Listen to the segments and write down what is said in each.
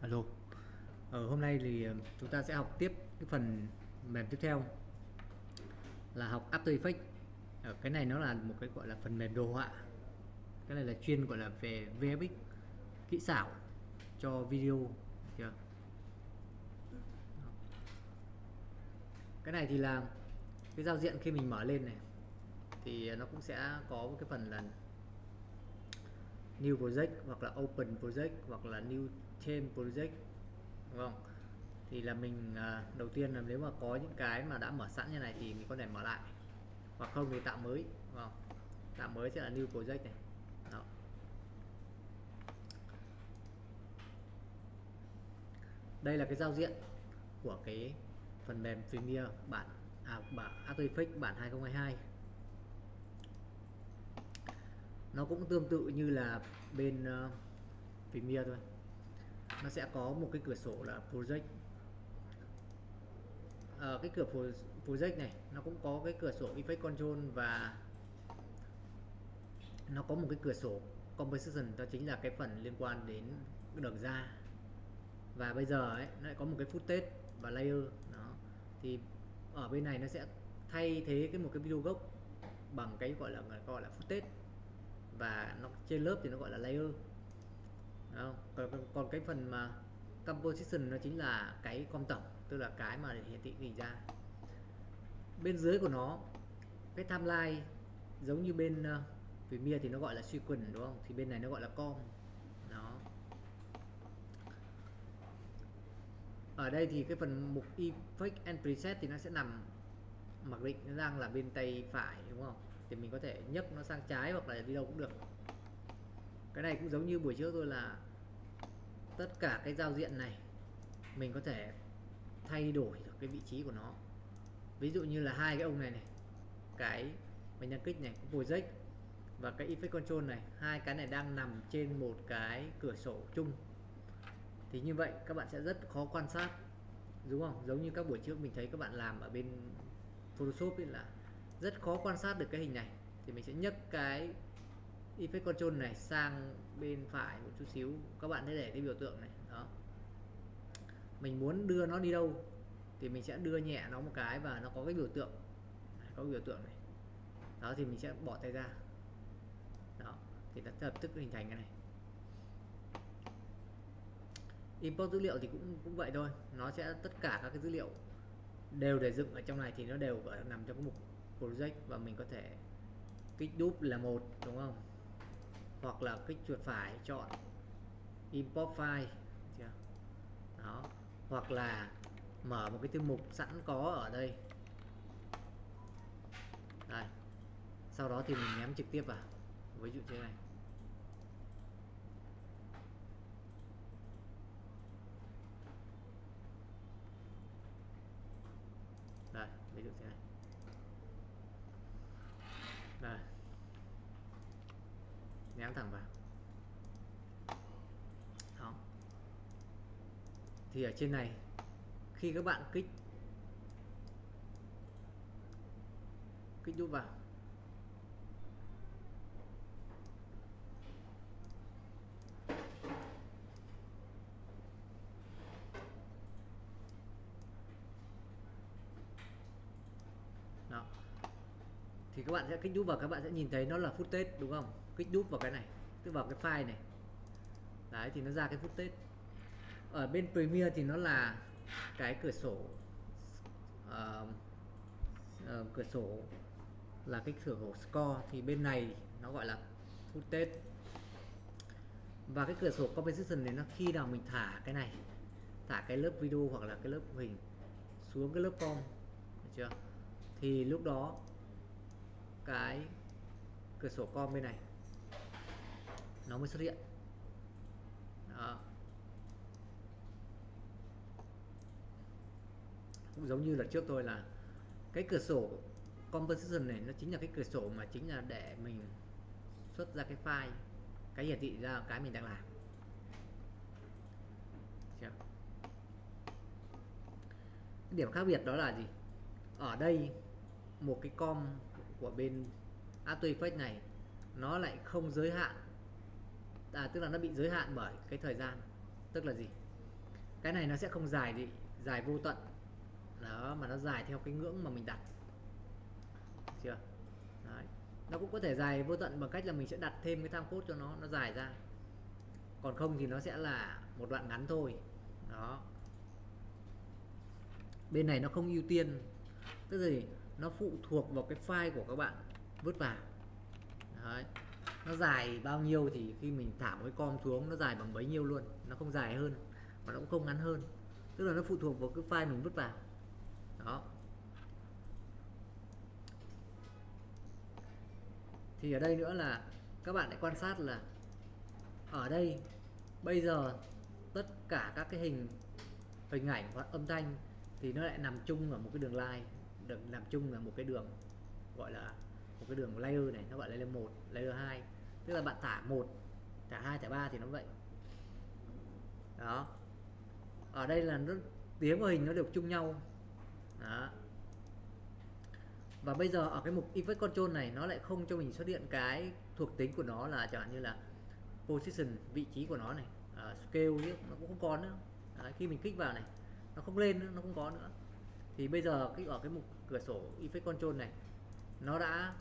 Alo. Hôm nay thì chúng ta sẽ học tiếp cái phần mềm tiếp theo là học After Effects. Cái này nó là một cái gọi là phần mềm đồ họa. Cái này là chuyên gọi là về VFX, kỹ xảo cho video. Chưa? Cái này thì là cái giao diện khi mình mở lên này thì nó cũng sẽ có một cái phần là New Project hoặc là Open Project hoặc là New Theme Project, đúng không? Thì là mình đầu tiên là nếu mà có những cái mà đã mở sẵn như này thì mình có thể mở lại, hoặc không thì tạo mới, đúng không? Tạo mới sẽ là New Project này. Đó. Đây là cái giao diện của cái phần mềm Premiere bản After Effects bản 2022. Nó cũng tương tự như là bên Premiere thôi. Nó sẽ có một cái cửa sổ là Project. Cái cửa Project này nó cũng có cái cửa sổ Effect Control và nó có một cái cửa sổ Composition, đó chính là cái phần liên quan đến đường ra. Và bây giờ ấy, nó lại có một cái footage và layer. Đó. Thì ở bên này nó sẽ thay thế một cái video gốc bằng cái gọi là footage, và nó trên lớp thì nó gọi là layer. Đó. Còn cái phần mà composition nó chính là cái com tổng, tức là cái mà để hiển thị hình ra. Bên dưới của nó cái timeline giống như bên Premiere thì nó gọi là sequence, đúng không? Thì bên này nó gọi là com. Đó. Ở đây thì cái phần mục Effect and Preset thì nó sẽ nằm mặc định nó đang là bên tay phải, đúng không? Thì mình có thể nhấc nó sang trái hoặc là đi đâu cũng được. Cái này cũng giống như buổi trước thôi, là tất cả cái giao diện này mình có thể thay đổi được cái vị trí của nó. Ví dụ như là hai cái ông này này, cái mình đang kích này, cái project và cái effect control này, hai cái này đang nằm trên một cái cửa sổ chung. Thì như vậy các bạn sẽ rất khó quan sát, đúng không? Giống như các buổi trước mình thấy các bạn làm ở bên Photoshop ấy, là rất khó quan sát được cái hình này. Thì mình sẽ nhấc cái effect control này sang bên phải một chút xíu, các bạn thấy để cái biểu tượng này. Đó. Mình muốn đưa nó đi đâu thì mình sẽ đưa nhẹ nó một cái và nó có cái biểu tượng, có cái biểu tượng này. Đó, thì mình sẽ bỏ tay ra. Đó, thì nó lập tức hình thành cái này. Import dữ liệu thì cũng vậy thôi, nó sẽ tất cả các cái dữ liệu đều để dựng ở trong này thì nó đều nằm trong cái mục project, và mình có thể kích đúp là một, đúng không? Hoặc là kích chuột phải chọn import file. Đó. Hoặc là mở một cái thư mục sẵn có ở đây. Đây. Sau đó thì mình ném trực tiếp vào. Ví dụ thế này. Đây, ví dụ thế này. Đây. Ném thẳng vào. Đó. Thì ở trên này khi các bạn kích đúp vào, đó, thì các bạn sẽ kích đúp vào, các bạn sẽ nhìn thấy nó là footage, đúng không? Kích đúp vào cái này, tức vào cái file này. Đấy, thì nó ra cái footage. Ở bên Premiere thì nó là cái cửa sổ cửa sổ là cái cửa sổ score, thì bên này nó gọi là footage. Và cái cửa sổ composition này nó khi nào mình thả cái này, thả cái lớp video hoặc là cái lớp hình xuống cái lớp com, được chưa? Thì lúc đó cái cửa sổ com bên này nó mới xuất hiện. Đó. Cũng giống như là trước tôi là cái cửa sổ composition này nó chính là cái cửa sổ mà chính là để mình xuất ra cái file, cái hiển thị ra cái mình đang làm. Cái điểm khác biệt đó là gì? Ở đây một cái com của bên After Effects này nó lại không giới hạn, tức là nó bị giới hạn bởi cái thời gian. Tức là gì? Cái này nó sẽ không dài dài vô tận đó, mà nó dài theo cái ngưỡng mà mình đặt, được chưa? Đấy. Nó cũng có thể dài vô tận bằng cách là mình sẽ đặt thêm cái time code cho nó dài ra, còn không thì nó sẽ là một đoạn ngắn thôi. Đó, bên này nó không ưu tiên, tức là nó phụ thuộc vào cái file của các bạn vứt vào. Đấy. Nó dài bao nhiêu thì khi mình thả một cái com xuống nó dài bằng bấy nhiêu luôn, nó không dài hơn mà nó cũng không ngắn hơn, tức là nó phụ thuộc vào cái file mình vứt vào. Đó, thì ở đây nữa là các bạn hãy quan sát là ở đây bây giờ tất cả các cái hình ảnh hoặc âm thanh thì nó lại nằm chung ở một cái đường line, được nằm chung là một cái đường, gọi là một cái đường layer này, nó gọi là layer 1, layer 2, tức là bạn thả 1, thả 2, thả 3 thì nó vậy. Đó, ở đây là nó tiếng và hình nó đều chung nhau. Đó. Và bây giờ ở cái mục Effect Control này nó lại không cho mình xuất hiện cái thuộc tính của nó là chẳng hạn như là position, vị trí của nó này, scale ấy, nó cũng không có nữa. Đấy, khi mình kích vào này nó không lên nữa, nó không có nữa. Thì bây giờ ở cái mục cửa sổ Effect Control này nó đã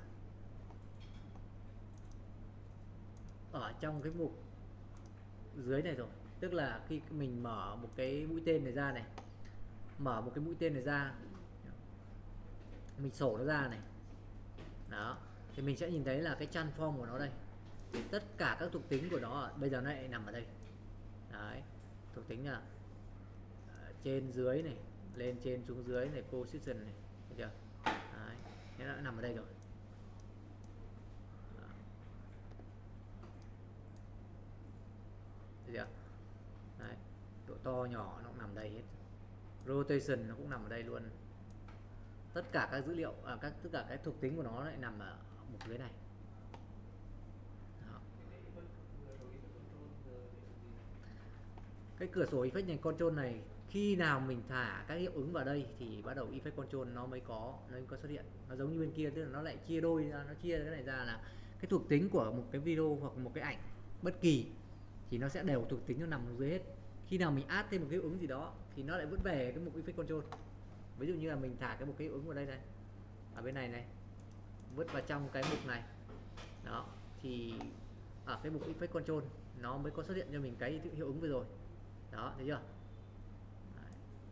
ở trong cái mục dưới này rồi, tức là khi mình mở một cái mũi tên này ra này, mở một cái mũi tên này ra, mình sổ nó ra này, đó, thì mình sẽ nhìn thấy là cái transform của nó đây, thì tất cả các thuộc tính của nó bây giờ nó lại nằm ở đây. Đấy, thuộc tính là trên dưới này, lên trên xuống dưới này, position này, thấy chưa? Đấy, nó đã nằm ở đây rồi. Thấy chưa? Đấy, độ to nhỏ nó cũng nằm đây hết, rotation nó cũng nằm ở đây luôn, tất cả các dữ liệu, tất cả các thuộc tính của nó lại nằm ở mục dưới này. Đó. Cái cửa sổ effect control này khi nào mình thả các hiệu ứng vào đây thì bắt đầu effect control nó mới có xuất hiện. Nó giống như bên kia, tức là nó lại chia đôi ra, nó chia cái này ra là cái thuộc tính của một cái video hoặc một cái ảnh bất kỳ thì nó sẽ đều thuộc tính nó nằm dưới hết. Khi nào mình add thêm một cái hiệu ứng gì đó thì nó lại vứt về cái mục effect control. Ví dụ như là mình thả một cái hiệu ứng vào đây này, ở bên này này, vứt vào trong cái mục này. Đó, thì ở cái mục effect control nó mới có xuất hiện cho mình cái hiệu ứng vừa rồi. Đó, thấy chưa? Đấy.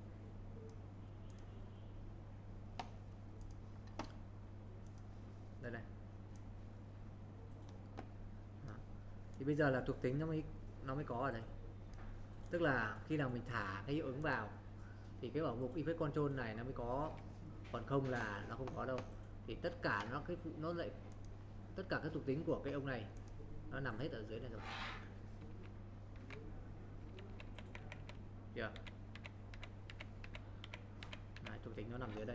Đây này. Đó. Thì bây giờ là thuộc tính nó mới có ở đây. Tức là khi nào mình thả cái hiệu ứng vào thì cái ở mục effect control này nó mới có, còn không là nó không có đâu. Thì tất cả nó lại tất cả các thuộc tính của cái ông này nó nằm hết ở dưới này rồi. Chưa? Đấy, thuộc tính nó nằm dưới đây.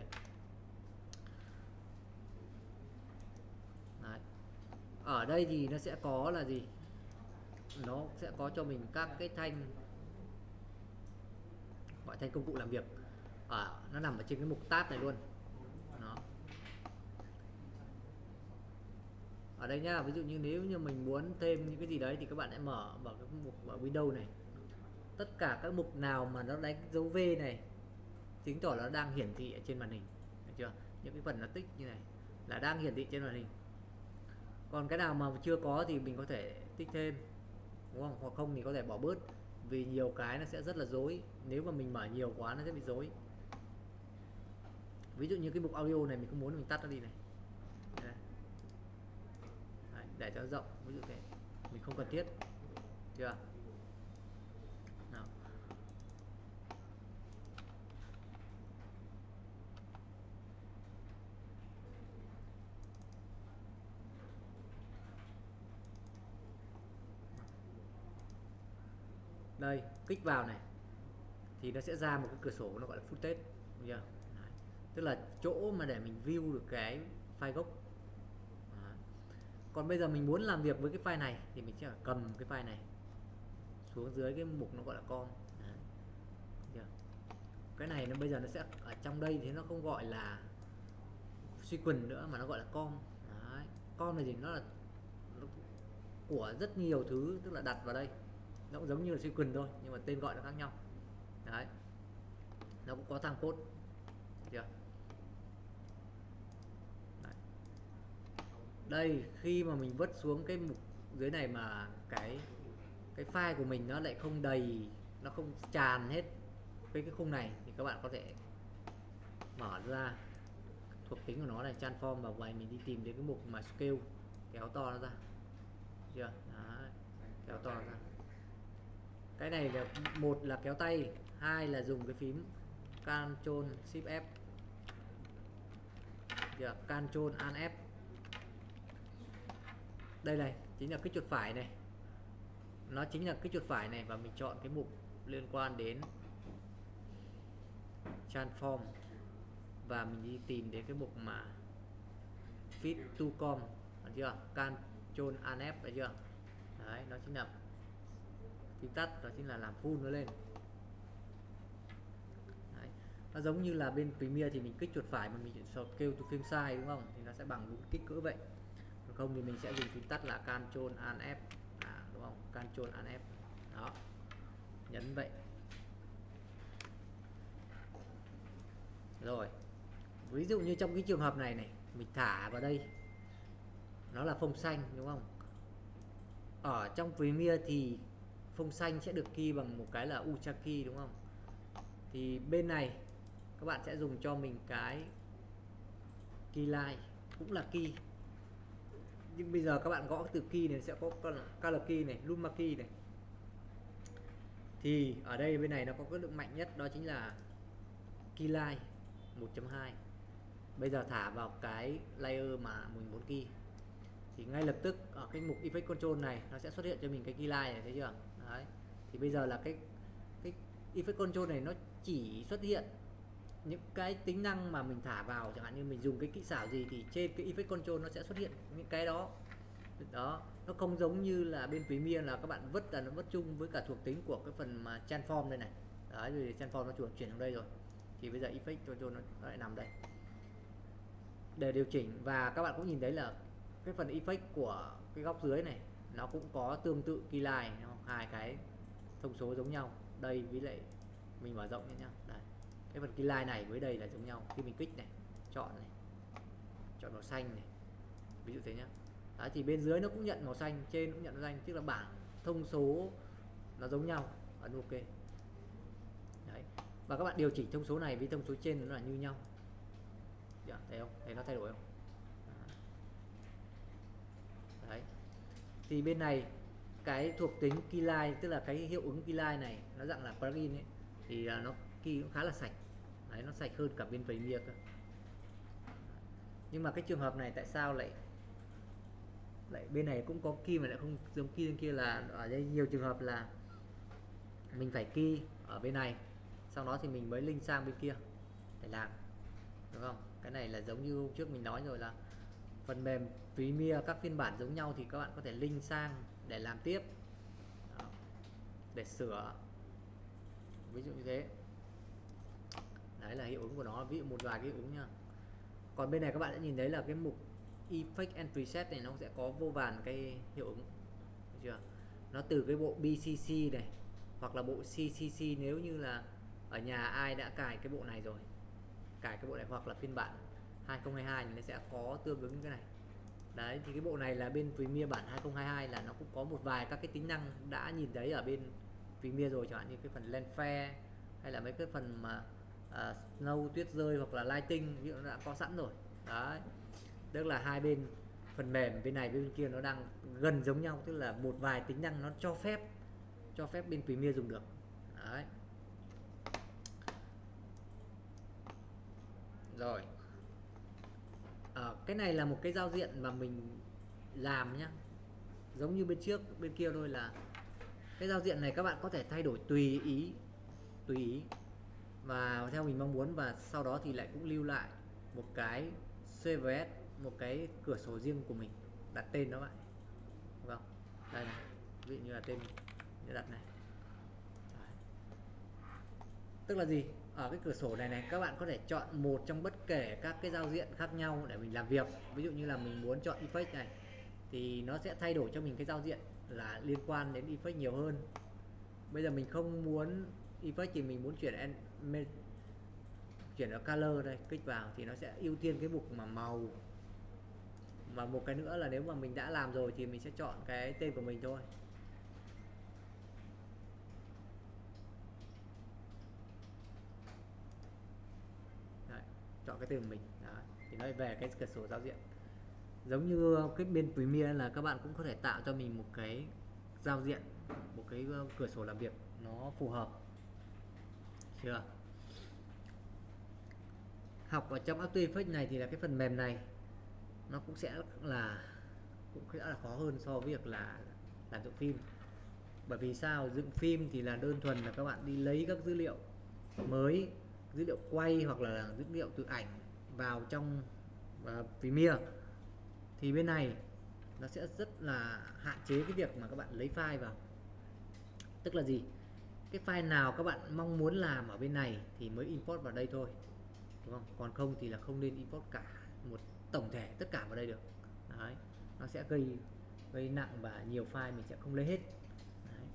Đấy. Ở đây thì nó sẽ có là gì? Nó sẽ có cho mình các cái thanh, gọi thanh công cụ làm việc. Nó nằm ở trên cái mục tab này luôn. Đó. Ở đây nhá, ví dụ như nếu như mình muốn thêm những cái gì đấy thì các bạn hãy mở cái mục ở Windows này. Tất cả các mục nào mà nó đánh dấu V này chứng tỏ nó đang hiển thị ở trên màn hình, được chưa? Những cái phần nó tích như này là đang hiển thị trên màn hình. Còn cái nào mà chưa có thì mình có thể tích thêm, đúng không? Hoặc không thì có thể bỏ bớt, vì nhiều cái nó sẽ rất là rối. Nếu mà mình mở nhiều quá nó sẽ bị rối. Ví dụ như cái mục audio này mình không muốn, mình tắt nó đi này. Đấy, để cho nó rộng, ví dụ thế, mình không cần thiết, chưa? Nào. Đây, kích vào này thì nó sẽ ra một cái cửa sổ nó gọi là footage, đúng chưa? Đấy. Tức là chỗ mà để mình view được cái file gốc. Đấy. Còn bây giờ mình muốn làm việc với cái file này thì mình sẽ phải cầm cái file này xuống dưới cái mục nó gọi là com. Đấy. Cái này nó bây giờ nó sẽ ở trong đây thì nó không gọi là sequence nữa mà nó gọi là com. Đấy. Com này thì nó của rất nhiều thứ, tức là đặt vào đây nó cũng giống như là sequence thôi nhưng mà tên gọi nó khác nhau. Đấy, nó cũng có time code, được chưa? Đấy. Đây, khi mà mình vứt xuống cái mục dưới này mà cái file của mình nó lại không đầy, nó không tràn hết cái khung này, thì các bạn có thể mở ra thuộc tính của nó này, transform vào và mình đi tìm đến cái mục mà scale, kéo to nó ra, chưa? Đấy, kéo to nó ra. Cái này là một là kéo tay, hai là dùng cái phím Ctrl Shift F, chưa? Ctrl Alt F. Đây này chính là cái chuột phải này, nó chính là cái chuột phải này, và mình chọn cái mục liên quan đến transform và mình đi tìm đến cái mục mà fit to com, được chưa? Ctrl Alt F, được chưa? Đấy, nó chính là phím tắt, đó chính là làm full nó lên. Đấy. Nó giống như là bên Premiere thì mình kích chuột phải mà mình scale to frame size, đúng không? Thì nó sẽ bằng đúng kích cỡ vậy. Còn không thì mình sẽ dùng phím tắt là Ctrl Alt F, đúng không? Ctrl Alt F. Đó. Nhấn vậy. Rồi. Ví dụ như trong cái trường hợp này này, mình thả vào đây, nó là phông xanh, đúng không? Ở trong Premiere thì phông xanh sẽ được key bằng một cái là Ultra key, đúng không? Thì bên này các bạn sẽ dùng cho mình cái key line, cũng là key. Nhưng bây giờ các bạn gõ từ key này sẽ có color key này, luma key này. Thì ở đây bên này nó có cái lượng mạnh nhất, đó chính là key line 1.2. Bây giờ thả vào cái layer mà mình muốn key thì ngay lập tức ở cái mục effect control này nó sẽ xuất hiện cho mình cái key line này, thấy chưa? Đấy. Thì bây giờ là cái effect control này nó chỉ xuất hiện những cái tính năng mà mình thả vào, chẳng hạn như mình dùng cái kỹ xảo gì thì trên cái effect control nó sẽ xuất hiện những cái đó. Đó, nó không giống như là bên Premiere là các bạn vứt là nó vứt chung với cả thuộc tính của cái phần mà transform đây này. Đấy, rồi transform nó chuyển sang đây rồi. Thì bây giờ effect control nó lại nằm đây để điều chỉnh. Và các bạn cũng nhìn thấy là cái phần effect của cái góc dưới này nó cũng có tương tự key line, hai cái thông số giống nhau. Đây với lại mình mở rộng nhé, đây cái phần key line này với đây là giống nhau. Khi mình kích này, chọn màu xanh này, ví dụ thế nhá. Đấy, thì bên dưới nó cũng nhận màu xanh, trên cũng nhận màu xanh, tức là bảng thông số nó giống nhau. Ấn OK. Đấy. Và các bạn điều chỉnh thông số này với thông số trên nó là như nhau. Thấy không? Thấy nó thay đổi không? Đấy. Thì bên này cái thuộc tính keyline, tức là cái hiệu ứng keyline này nó dạng là plugin ấy, thì nó key cũng khá là sạch. Đấy, nó sạch hơn cả bên Premiere cơ. Nhưng mà cái trường hợp này tại sao lại bên này cũng có key mà lại không giống key bên kia, là ở đây nhiều trường hợp là mình phải key ở bên này, sau đó thì mình mới link sang bên kia để làm, đúng không? Cái này là giống như hôm trước mình nói rồi, là phần mềm Premiere các phiên bản giống nhau thì các bạn có thể link sang để làm tiếp. Đó. Để sửa, ví dụ như thế. Đấy là hiệu ứng của nó, ví dụ một vài cái hiệu ứng nha. Còn bên này các bạn sẽ nhìn thấy là cái mục Effect and Preset này nó sẽ có vô vàn cái hiệu ứng, được chưa? Nó từ cái bộ BCC này hoặc là bộ CCC, nếu như là ở nhà ai đã cài cái bộ này rồi, cài cái bộ này, hoặc là phiên bản 2022 thì nó sẽ có tương ứng cái này. Đấy, thì cái bộ này là bên Premiere bản 2022 là nó cũng có một vài các cái tính năng đã nhìn thấy ở bên Premiere rồi, chẳng hạn như cái phần lens flare hay là mấy cái phần mà snow, tuyết rơi, hoặc là lighting, ví dụ nó đã có sẵn rồi. Đấy, tức là hai bên phần mềm bên này bên kia nó đang gần giống nhau, tức là một vài tính năng nó cho phép bên Premiere dùng được. Đấy. Rồi. Cái này là một cái giao diện mà mình làm nhá, giống như bên trước bên kia thôi, là cái giao diện này các bạn có thể thay đổi tùy ý và theo mình mong muốn, và sau đó thì lại cũng lưu lại một cái CVS, một cái cửa sổ riêng của mình, đặt tên nó vậy, đúng không? Đây này, ví dụ như là tên để đặt này. Đấy. Tức là gì? Ở cái cửa sổ này các bạn có thể chọn một trong bất kể các cái giao diện khác nhau để mình làm việc. Ví dụ như là mình muốn chọn effect này thì nó sẽ thay đổi cho mình cái giao diện là liên quan đến effect nhiều hơn. Bây giờ mình không muốn effect thì mình muốn chuyển ở color đây, kích vào thì nó sẽ ưu tiên cái mục mà màu. Và một cái nữa là nếu mà mình đã làm rồi thì mình sẽ chọn cái tên của mình thôi. Đấy, chọn cái tên của mình. Đấy, thì nó về cái cửa sổ giao diện. Giống như cái bên Premiere là các bạn cũng có thể tạo cho mình một cái giao diện, một cái cửa sổ làm việc nó phù hợp. Chưa? Học ở trong After Effects này thì là cái phần mềm này nó cũng sẽ là khó hơn so với việc là làm dựng phim. Bởi vì sao? Dựng phim thì là đơn thuần là các bạn đi lấy các dữ liệu mới, dữ liệu quay hoặc là dữ liệu từ ảnh vào trong Premiere. Thì bên này nó sẽ rất là hạn chế cái việc mà các bạn lấy file vào. Tức là gì? Cái file nào các bạn mong muốn làm ở bên này thì mới import vào đây thôi, đúng không? Còn không thì là không nên import cả một tổng thể tất cả vào đây được. Đấy, nó sẽ gây nặng và nhiều file mình sẽ không lấy hết. Đấy.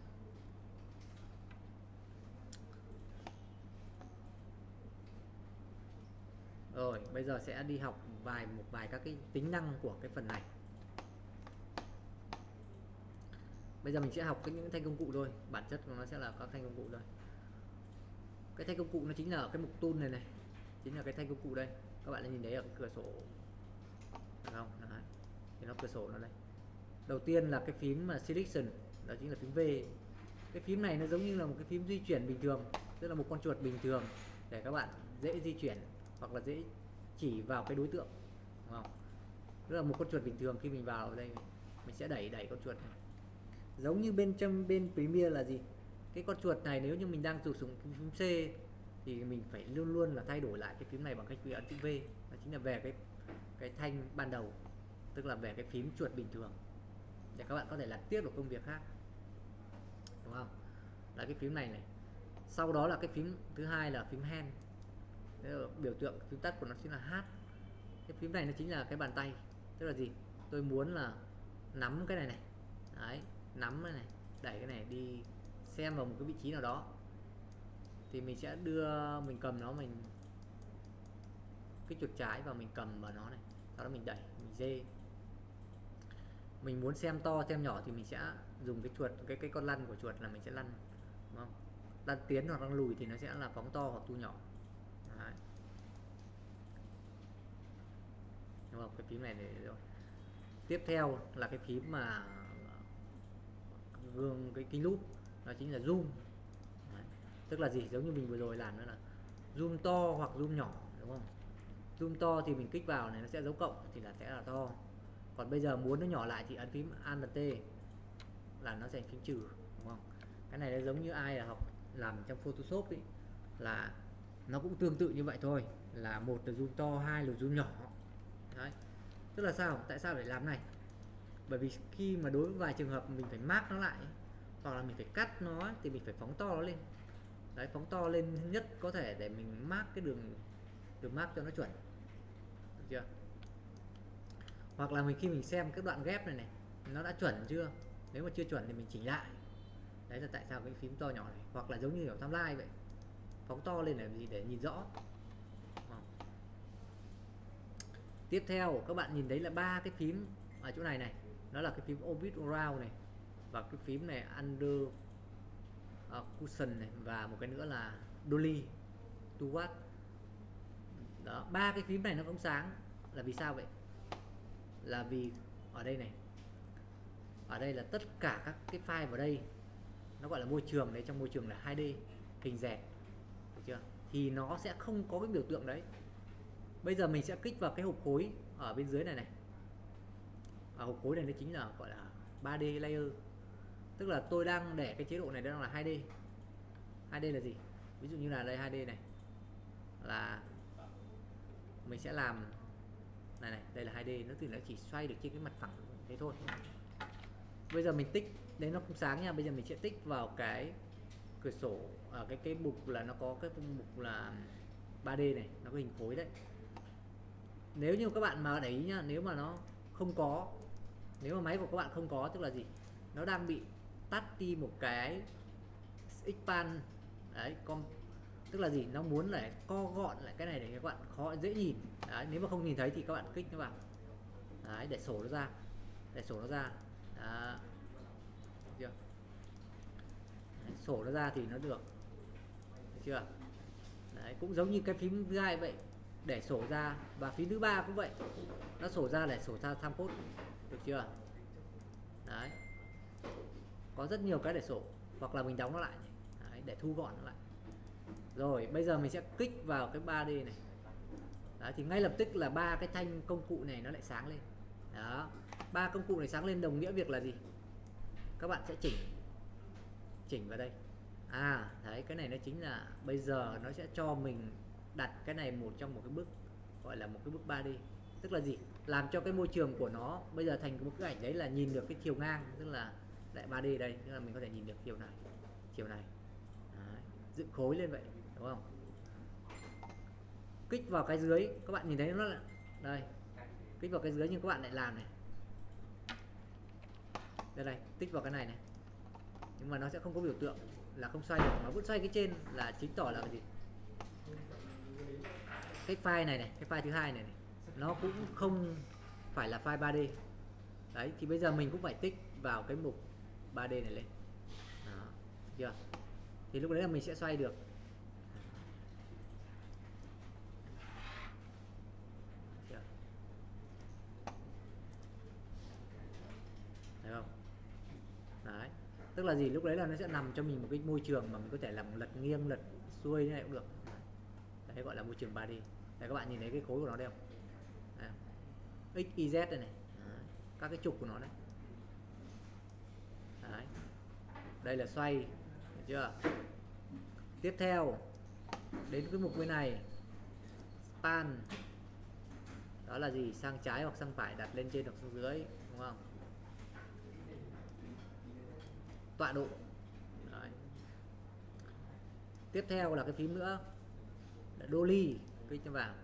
Rồi bây giờ sẽ đi học một vài các cái tính năng của cái phần này. Bây giờ mình sẽ học những thanh công cụ thôi, bản chất của nó sẽ là các thanh công cụ thôi. Cái thanh công cụ nó chính là ở cái mục tool này, chính là cái thanh công cụ đây. Các bạn nhìn thấy ở cái cửa sổ, được không? Đấy. Thì nó cửa sổ nó đây. Đầu tiên là cái phím mà selection, đó chính là phím V. Cái phím này nó giống như là một cái phím di chuyển bình thường, tức là một con chuột bình thường để các bạn dễ di chuyển hoặc là dễ chỉ vào cái đối tượng, đúng không? Tức là một con chuột bình thường, khi mình vào đây mình sẽ đẩy con chuột này. Giống như bên Premiere là gì? Cái con chuột này nếu như mình đang dùng phím C thì mình phải luôn luôn là thay đổi lại cái phím này bằng cách ấn chữ V. Đó chính là về cái thanh ban đầu, tức là về cái phím chuột bình thường để các bạn có thể làm tiếp được công việc khác, đúng không? Là cái phím này. Sau đó là cái phím thứ hai là phím hand. Biểu tượng phím tắt của nó chính là H. Cái phím này nó chính là cái bàn tay. Tức là gì? Tôi muốn là nắm cái này. Đấy, nắm cái này, đẩy cái này đi xem vào một cái vị trí nào đó. Thì mình sẽ mình cầm nó, mình cái chuột trái và mình cầm vào nó này, sau đó mình đẩy, mình dê. Mình muốn xem to xem nhỏ thì mình sẽ dùng cái chuột, cái con lăn của chuột là mình sẽ lăn, đúng không? Lăn tiến hoặc lăn lùi thì nó sẽ là phóng to hoặc thu nhỏ. Đấy. Đúng không? Cái phím này rồi. Tiếp theo là cái phím mà gương cái kính lúp, đó chính là zoom. Đấy. Tức là gì? Giống như mình vừa rồi làm nữa là zoom to hoặc zoom nhỏ, đúng không? Zoom to thì mình kích vào này nó sẽ dấu cộng thì sẽ là to. Còn bây giờ muốn nó nhỏ lại thì ấn phím Alt và T là nó thành phím trừ, đúng không? Cái này nó giống như ai là học làm trong Photoshop ấy, là nó cũng tương tự như vậy thôi, là một là zoom to, hai là zoom nhỏ. Đấy. Tức là sao? Tại sao phải làm này? Bởi vì khi mà đối với vài trường hợp mình phải mark nó lại hoặc là mình phải cắt nó thì mình phải phóng to nó lên. Đấy, phóng to lên nhất có thể để mình mark cái đường mark cho nó chuẩn, được chưa? Hoặc là khi mình xem cái đoạn ghép này nó đã chuẩn chưa, nếu mà chưa chuẩn thì mình chỉnh lại. Đấy là tại sao cái phím to nhỏ này. Hoặc là giống như kiểu timeline vậy, phóng to lên là gì? Để nhìn rõ. Tiếp theo các bạn nhìn thấy là ba cái phím ở chỗ này, nó là cái phím Orbit Around này, và cái phím này Under Cushion này, và một cái nữa là Dolly Toward. Đó, ba cái phím này nó cũng sáng là vì sao vậy? Là vì ở đây là tất cả các cái file vào đây, nó gọi là môi trường đấy, trong môi trường là 2D hình dẹt, được chưa? Thì nó sẽ không có cái biểu tượng đấy. Bây giờ mình sẽ kích vào cái hộp khối ở bên dưới này. Và hộp khối này nó chính là gọi là 3D layer. Tức là tôi đang để cái chế độ này đang là 2D. 2D là gì? Ví dụ như là đây 2D này là mình sẽ làm này, đây là 2D, nó chỉ xoay được trên cái mặt phẳng thế thôi. Bây giờ mình tích, đấy nó không sáng nha. Bây giờ mình sẽ tích vào cái cửa sổ ở cái mục là nó có cái mục là 3D này, nó có hình khối đấy. Nếu như các bạn mà để ý nhá, nếu mà nó không có, nếu mà máy của các bạn không có, tức là gì? Nó đang bị tắt đi một cái expand Đấy, tức là gì, nó muốn là co gọn lại cái này để các bạn dễ nhìn. Đấy, nếu mà không nhìn thấy thì các bạn kích nó vào. Đấy, để sổ nó ra, Đó. Chưa? Đấy, sổ nó ra thì nó được. Được chưa? Đấy, cũng giống như cái phím thứ hai vậy, để sổ ra, và phím thứ ba cũng vậy, nó sổ ra để sổ ra time code. Được chưa? Đấy, có rất nhiều cái để sổ, hoặc là mình đóng nó lại. Đấy, để thu gọn nó lại. Rồi bây giờ mình sẽ kích vào cái 3D này. Đấy, thì ngay lập tức là ba cái thanh công cụ này nó lại sáng lên. Đó, ba công cụ này sáng lên đồng nghĩa việc là gì? Các bạn sẽ chỉnh vào đây. Đấy, cái này nó chính là bây giờ nó sẽ cho mình đặt cái này trong một cái bước, gọi là một cái bước 3D. Tức là gì? Làm cho cái môi trường của nó bây giờ thành một cái ảnh đấy là nhìn được cái chiều ngang, tức là lại 3D đây, tức là mình có thể nhìn được chiều này. Đấy, dựng khối lên vậy, đúng không? Kích vào cái dưới, các bạn nhìn thấy nó là đây, kích vào cái dưới nhưng các bạn lại làm này. Đây, tích vào cái này này, nhưng mà nó sẽ không có biểu tượng, là không xoay được, mà vẫn xoay cái trên là chứng tỏ là cái gì? Cái file này, cái file thứ hai này, nó cũng không phải là file 3D. Đấy, thì bây giờ mình cũng phải tích vào cái mục 3D này lên. Đó, chưa? Thì lúc đấy là mình sẽ xoay được. Thấy không? Đấy, tức là gì? Lúc đấy là nó sẽ nằm cho mình một cái môi trường mà mình có thể làm lật nghiêng, lật xuôi như này cũng được. Đấy, gọi là môi trường 3D. Đây, các bạn nhìn thấy cái khối của nó đây không? Đấy, X, Y, Z đây này. Đấy, các cái trục của nó đấy. Đấy, đây là xoay, được chưa? Tiếp theo đến cái mục bên này, span, đó là gì? Sang trái hoặc sang phải, đặt lên trên hoặc xuống dưới, đúng không? Tọa độ. Đấy. Tiếp theo là cái phím nữa, dolly, kích cho vào.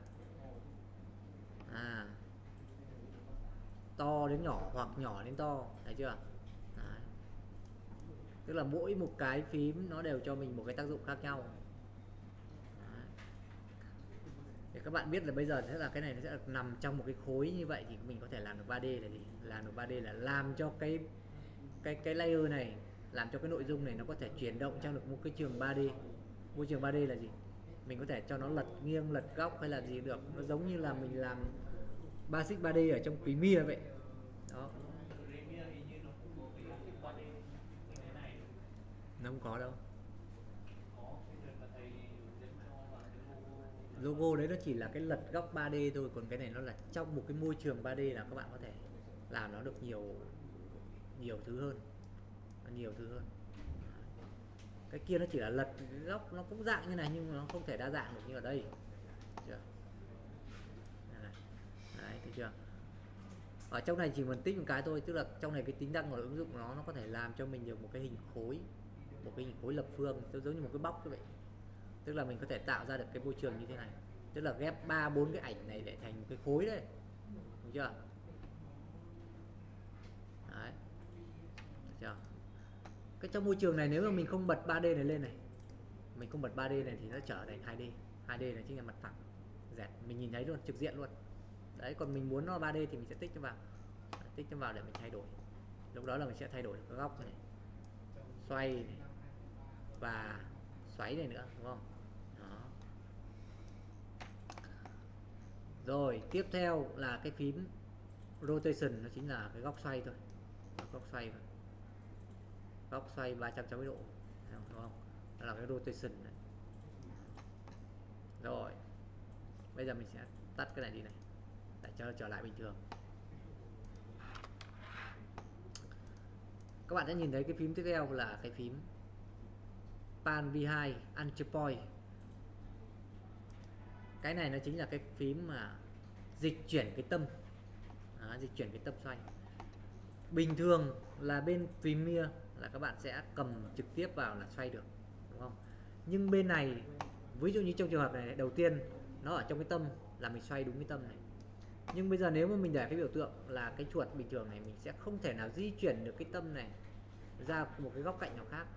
To đến nhỏ hoặc nhỏ đến to, thấy chưa? Đấy. Tức là mỗi một cái phím nó đều cho mình một cái tác dụng khác nhau. Đấy. Để các bạn biết là bây giờ sẽ là cái này nó sẽ nằm trong một cái khối như vậy, thì mình có thể làm được 3D là gì? Làm được 3D là làm cho cái layer này, làm cho cái nội dung này nó có thể chuyển động trong được một cái trường 3D. Môi trường 3D là gì? Mình có thể cho nó lật nghiêng, lật góc hay là gì được. Nó giống như là mình làm basic 3D ở trong Premiere vậy. Đó. Nó không có đâu. Logo đấy nó chỉ là cái lật góc 3D thôi, còn cái này nó là trong một cái môi trường 3D là các bạn có thể làm nó được nhiều thứ hơn. Cái kia nó chỉ là lật góc, nó cũng dạng như này nhưng mà nó không thể đa dạng được như ở đây. Chưa? Đấy, thấy chưa? Ở trong này chỉ mình tích một cái thôi, tức là trong này cái tính năng của ứng dụng nó có thể làm cho mình được một cái hình khối lập phương, giống như một cái box như vậy. Tức là mình có thể tạo ra được cái môi trường như thế này, tức là ghép 3-4 cái ảnh này để thành một cái khối đấy, đúng chưa? Đấy, được chưa? Cái trong môi trường này nếu mà mình không bật 3D này lên này, mình không bật 3D này thì nó trở thành 2D. 2D là chính là mặt phẳng, dẹt, mình nhìn thấy luôn, trực diện luôn. Đấy, còn mình muốn nó 3D thì mình sẽ tích cho vào. Tích cho vào để mình thay đổi. Lúc đó là mình sẽ thay đổi được cái góc này, xoay này, và xoáy này nữa, đúng không? Đó. Rồi, tiếp theo là cái phím rotation, nó chính là cái góc xoay thôi. Góc xoay 360 độ, đúng không? Đó là cái rotation này. Rồi, bây giờ mình sẽ tắt cái này đi này, để cho nó trở lại bình thường. Các bạn sẽ nhìn thấy cái phím tiếp theo là cái phím Pan V2 Entry Point. Cái này nó chính là cái phím mà dịch chuyển cái tâm. Dịch chuyển cái tâm xoay. Bình thường là bên Premiere là các bạn sẽ cầm trực tiếp vào là xoay được, đúng không? Nhưng bên này, ví dụ như trong trường hợp này, đầu tiên nó ở trong cái tâm là mình xoay đúng cái tâm này. Nhưng bây giờ nếu mà mình để cái biểu tượng là cái chuột bình thường này, mình sẽ không thể nào di chuyển được cái tâm này ra một cái góc cạnh nào khác.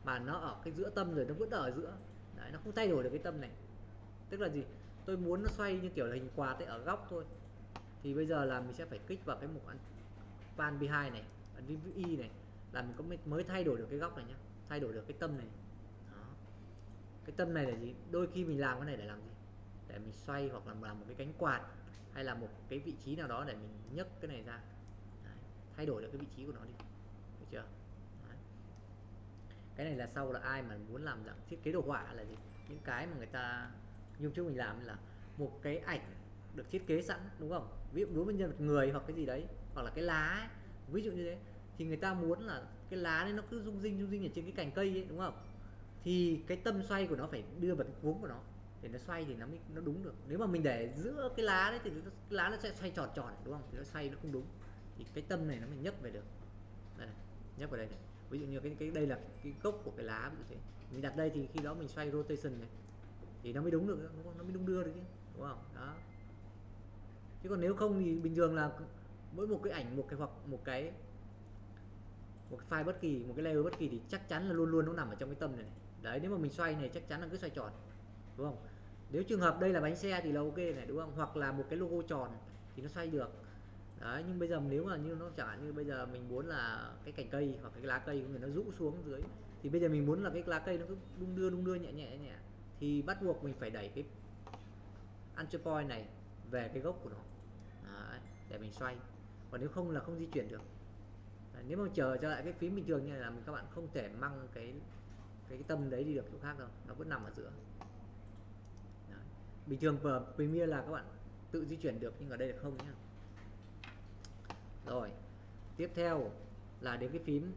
mà nó ở cái giữa tâm rồi, nó vẫn ở giữa đấy, nó không thay đổi được cái tâm này. Tức là gì, tôi muốn nó xoay như kiểu là hình quạt ấy, ở góc thôi, thì bây giờ là mình sẽ phải kích vào cái mục pan behind này, y này, là mình có mới thay đổi được cái góc này nhá, thay đổi được cái tâm này. Đó. Cái tâm này là gì, đôi khi mình làm cái này để làm gì, để mình xoay hoặc là làm một cái cánh quạt, hay là một cái vị trí nào đó để mình nhấc cái này ra. Đấy. Thay đổi được cái vị trí của nó đi, được chưa? Đấy. Cái này là sau là ai mà muốn làm dạng thiết kế đồ họa là gì, những cái mà người ta như trước mình làm là một cái ảnh được thiết kế sẵn, đúng không? Ví dụ đối với nhân vật người hoặc cái gì đấy, hoặc là cái lá ấy, ví dụ như thế, thì người ta muốn là cái lá đấy nó cứ rung rinh ở trên cái cành cây ấy, đúng không? Thì cái tâm xoay của nó phải đưa vào cái cuống của nó để nó xoay thì nó đúng được. Nếu mà mình để giữa cái lá đấy thì cái lá nó sẽ xoay tròn tròn, đúng không? Thì nó xoay nó không đúng. Thì cái tâm này nó mới nhấc về được. Đây này, nhấc vào đây này. Ví dụ như cái đây là cái gốc của cái lá, ví dụ thế. Mình đặt đây thì khi đó mình xoay rotation này thì nó mới đúng được, đúng không? Nó mới đúng đưa được chứ, đúng không? Đó. Chứ còn nếu không thì bình thường là mỗi một cái ảnh, một cái hoặc một cái file bất kỳ, một cái layer bất kỳ thì chắc chắn là luôn luôn nó nằm ở trong cái tâm này, này. Đấy, nếu mà mình xoay này chắc chắn là cứ xoay tròn, đúng không? Nếu trường hợp đây là bánh xe thì là ok này, đúng không? Hoặc là một cái logo tròn thì nó xoay được. Đấy, nhưng bây giờ nếu mà như nó chẳng hạn như bây giờ mình muốn là cái cành cây hoặc cái lá cây của mình nó rũ xuống dưới, thì bây giờ mình muốn là cái lá cây nó cứ đung đưa nhẹ nhẹ thì bắt buộc mình phải đẩy cái anchor point này về cái gốc của nó. Đấy, để mình xoay. Còn nếu không là không di chuyển được. Đấy, nếu mà chờ trở lại cái phím bình thường như này là các bạn không thể mang cái tâm đấy đi được chỗ khác đâu, nó vẫn nằm ở giữa. Đấy. Bình thường Premiere là các bạn tự di chuyển được, nhưng ở đây là không nhá. Rồi, tiếp theo là đến cái phím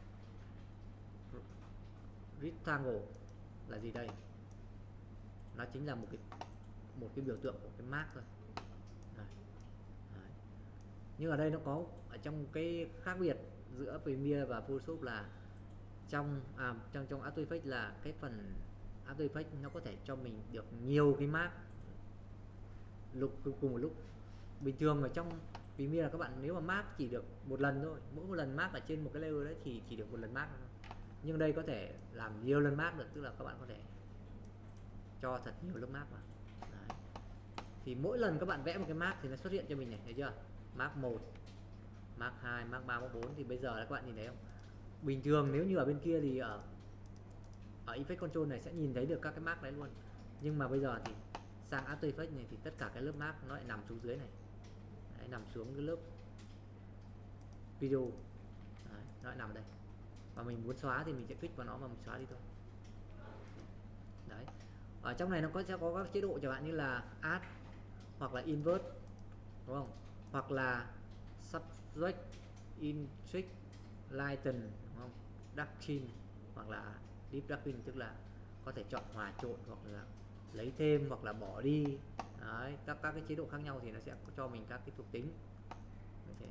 rectangle là gì đây? Nó chính là một cái biểu tượng của cái mark thôi. Đấy. Đấy. Nhưng ở đây nó có ở trong cái khác biệt giữa Premiere và Photoshop là trong After Effects là cái phần After Effects nó có thể cho mình được nhiều cái mark cùng một lúc. Bình thường ở trong Premiere là các bạn nếu mà mark chỉ được một lần thôi, mỗi một lần mark ở trên một cái layer đấy thì chỉ được một lần mark thôi. Nhưng đây có thể làm nhiều lần mark được, tức là các bạn có thể cho thật nhiều lớp mark vào. Đấy. Thì mỗi lần các bạn vẽ một cái mark thì nó xuất hiện cho mình này, thấy chưa? Mark 1, mark 2, mark 3, mark 4 thì bây giờ các bạn nhìn thấy không? Bình thường nếu như ở bên kia thì ở Effect Control này sẽ nhìn thấy được các cái mark đấy luôn. Nhưng mà bây giờ thì sang After Effects này thì tất cả cái lớp mark nó lại nằm xuống dưới này. Đấy, nằm xuống cái lớp video. Đấy, nó lại nằm đây. Và mình muốn xóa thì mình sẽ kích vào nó và mình xóa đi thôi. Đấy. Ở trong này nó sẽ có các chế độ chẳng hạn như là add hoặc là invert, đúng không? Hoặc là subtract, intrinsic, lighten, đúng không? Darken hoặc là deep darkening, tức là có thể chọn hòa trộn hoặc là lấy thêm hoặc là bỏ đi. Đấy, các cái chế độ khác nhau thì nó sẽ cho mình các cái thuộc tính. Okay.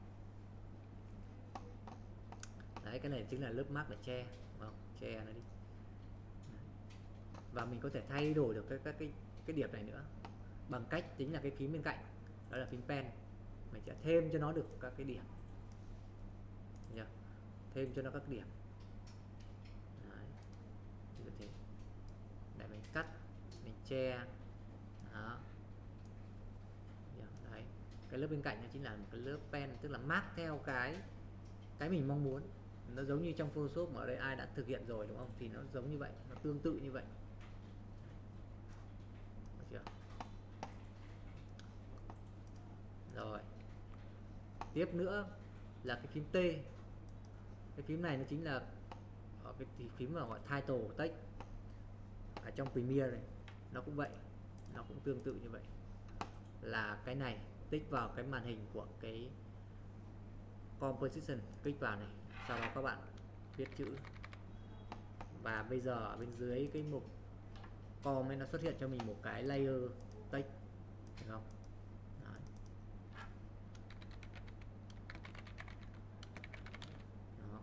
Đấy, cái này chính là lớp mark để che, đúng không? Che nó đi. Và mình có thể thay đổi được cái điểm này nữa bằng cách chính là cái phím bên cạnh, đó là phím pen. Mình sẽ thêm cho nó được các cái điểm. Thêm cho nó các điểm. Đấy. Như thế. Để mình cắt, mình che. Đó. Đấy. Cái lớp bên cạnh nó chính là một cái lớp pen, tức là mark theo cái mình mong muốn. Nó giống như trong Photoshop mà ở đây ai đã thực hiện rồi, đúng không? Thì nó giống như vậy, nó tương tự như vậy. Được chưa? Rồi. Tiếp nữa là cái phím T. Cái phím này nó chính là ở cái phím mà gọi title text ở trong Premiere này, nó cũng vậy, nó cũng tương tự như vậy. Là cái này tích vào cái màn hình của cái composition, kích vào này, sau đó các bạn viết chữ. Và bây giờ ở bên dưới cái mục com ấy nó xuất hiện cho mình một cái layer text, được không? Đấy. Đó.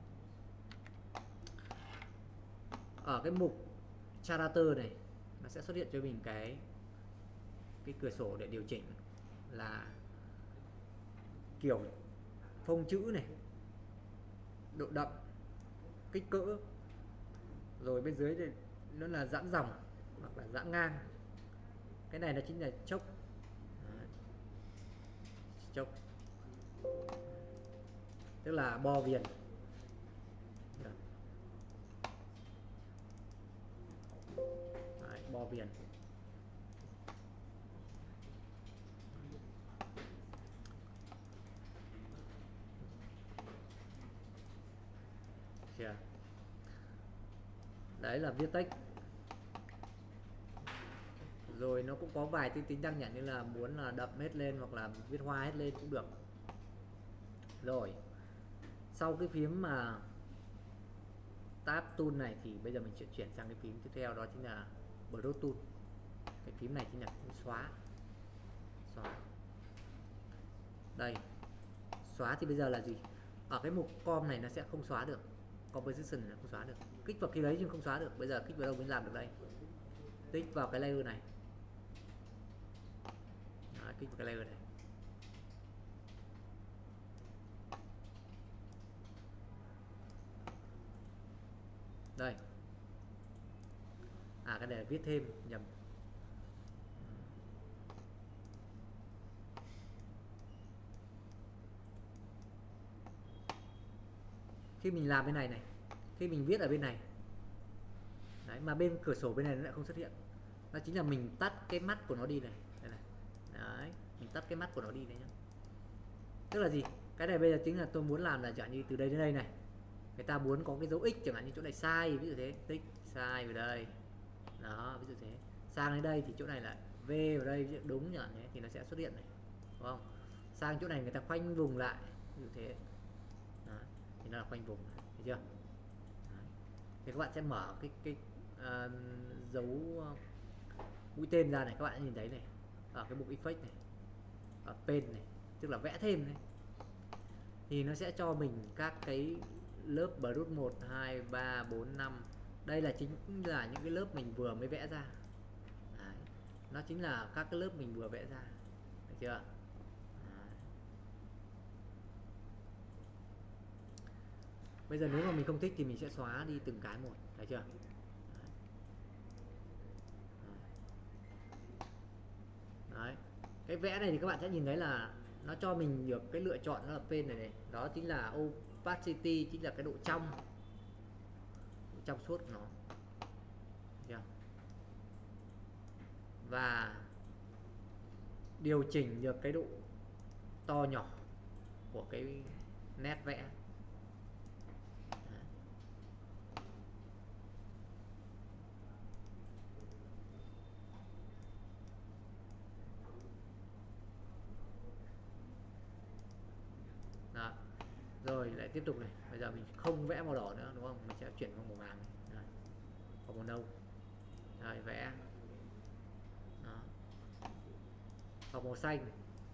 Ở cái mục character này nó sẽ xuất hiện cho mình cái cửa sổ để điều chỉnh là kiểu phông chữ này, độ đậm, kích cỡ, Rồi bên dưới thì nó là giãn dòng hoặc là giãn ngang. Cái này nó chính là chốc. Đấy. Chốc tức là bo viền. Đấy, bo viền. Đấy là viết text. Rồi nó cũng có vài tính năng nhận như là muốn là đậm hết lên hoặc là viết hoa hết lên cũng được. Rồi sau cái phím mà Tab tool này thì bây giờ mình sẽ chuyển sang cái phím tiếp theo, đó chính là Brush tool. Cái phím này chính là phím xóa. Đây, xóa thì bây giờ là gì? Ở cái mục com này nó sẽ không xóa được, composition là không xóa được, kích vào cái đấy nhưng không xóa được. Bây giờ kích vào đâu mới làm được đây? Kích vào cái layer này. Đấy, kích vào cái layer này. Đây. Cái này là viết thêm, nhầm. Khi mình làm bên này này, khi mình viết ở bên này đấy, mà bên cửa sổ bên này nó lại không xuất hiện, đó chính là mình tắt cái mắt của nó đi này. Đây này. Đấy, mình tắt cái mắt của nó đi đấy nhá. Tức là gì? Cái này bây giờ chính là tôi muốn làm là chẳng như từ đây đến đây này, người ta muốn có cái dấu x chẳng hạn như chỗ này sai, ví dụ thế, tích sai vào đây đó, ví dụ thế. Sang đến đây thì chỗ này lại v vào đây, ví dụ đúng nhỉ, thế thì nó sẽ xuất hiện này, đúng không? Sang chỗ này người ta khoanh vùng lại, ví dụ thế đó, thì nó là khoanh vùng, thấy chưa? Đấy. Thì các bạn sẽ mở cái dấu mũi tên ra này, các bạn nhìn thấy này, ở cái mục effect này, ở pen này, tức là vẽ thêm này, thì nó sẽ cho mình các cái lớp brush 1, 2, 3, 4, 5. Đây là chính là những cái lớp mình vừa mới vẽ ra. Đấy. Nó chính là các cái lớp mình vừa vẽ ra, được chưa? Đấy. Bây giờ nếu mà mình không thích thì mình sẽ xóa đi từng cái một, thấy chưa? Đấy. Cái vẽ này thì các bạn sẽ nhìn thấy là nó cho mình được cái lựa chọn, nó là pen này này, đó chính là opacity, chính là cái độ trong suốt của nó. Được. Và điều chỉnh được cái độ to nhỏ của cái nét vẽ. Đó. Rồi lại tiếp tục này, bây giờ mình không vẽ màu đỏ nữa đúng không, mình sẽ chuyển sang màu vàng này, hoặc màu nâu. Rồi vẽ đó. Hoặc màu xanh.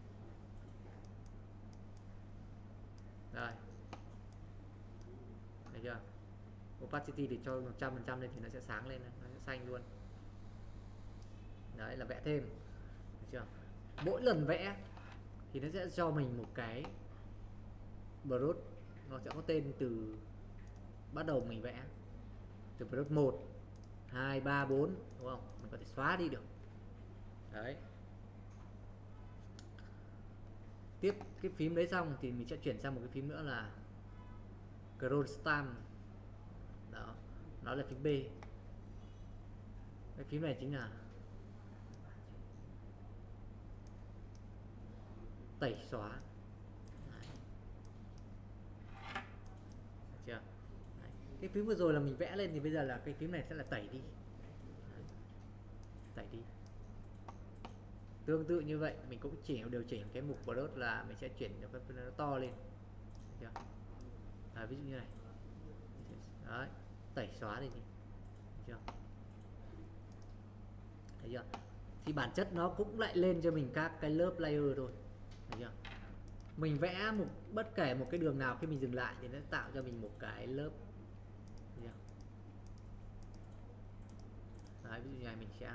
Rồi, thấy chưa? Opacity thì cho 100% lên thì nó sẽ sáng lên, nó sẽ xanh luôn. Đấy là vẽ thêm, thấy chưa? Mỗi lần vẽ thì nó sẽ cho mình một cái brush, nó sẽ có tên từ bắt đầu mình vẽ, từ brush 1, 2, 3, 4, đúng không? Mình có thể xóa đi được. Đấy. Tiếp cái phím đấy xong thì mình sẽ chuyển sang một cái phím nữa là Scroll Stamp. Đó, nó là phím B. Cái phím này chính là tẩy xóa. Đấy. Được chưa? Đấy. Cái phím vừa rồi là mình vẽ lên thì bây giờ là cái phím này sẽ là tẩy đi. Đấy. Tẩy đi. Tương tự như vậy mình cũng chỉ điều chỉnh cái mục brush là mình sẽ chuyển cho cái nó to lên. Được chưa? Ví dụ như này. Đấy, tẩy xóa đi. Thấy chưa? Thấy chưa? Thì bản chất nó cũng lại lên cho mình các cái lớp layer thôi. Thấy chưa? Mình vẽ bất kể một cái đường nào, khi mình dừng lại thì nó tạo cho mình một cái lớp. Thấy chưa? Đấy, ví dụ như này mình sẽ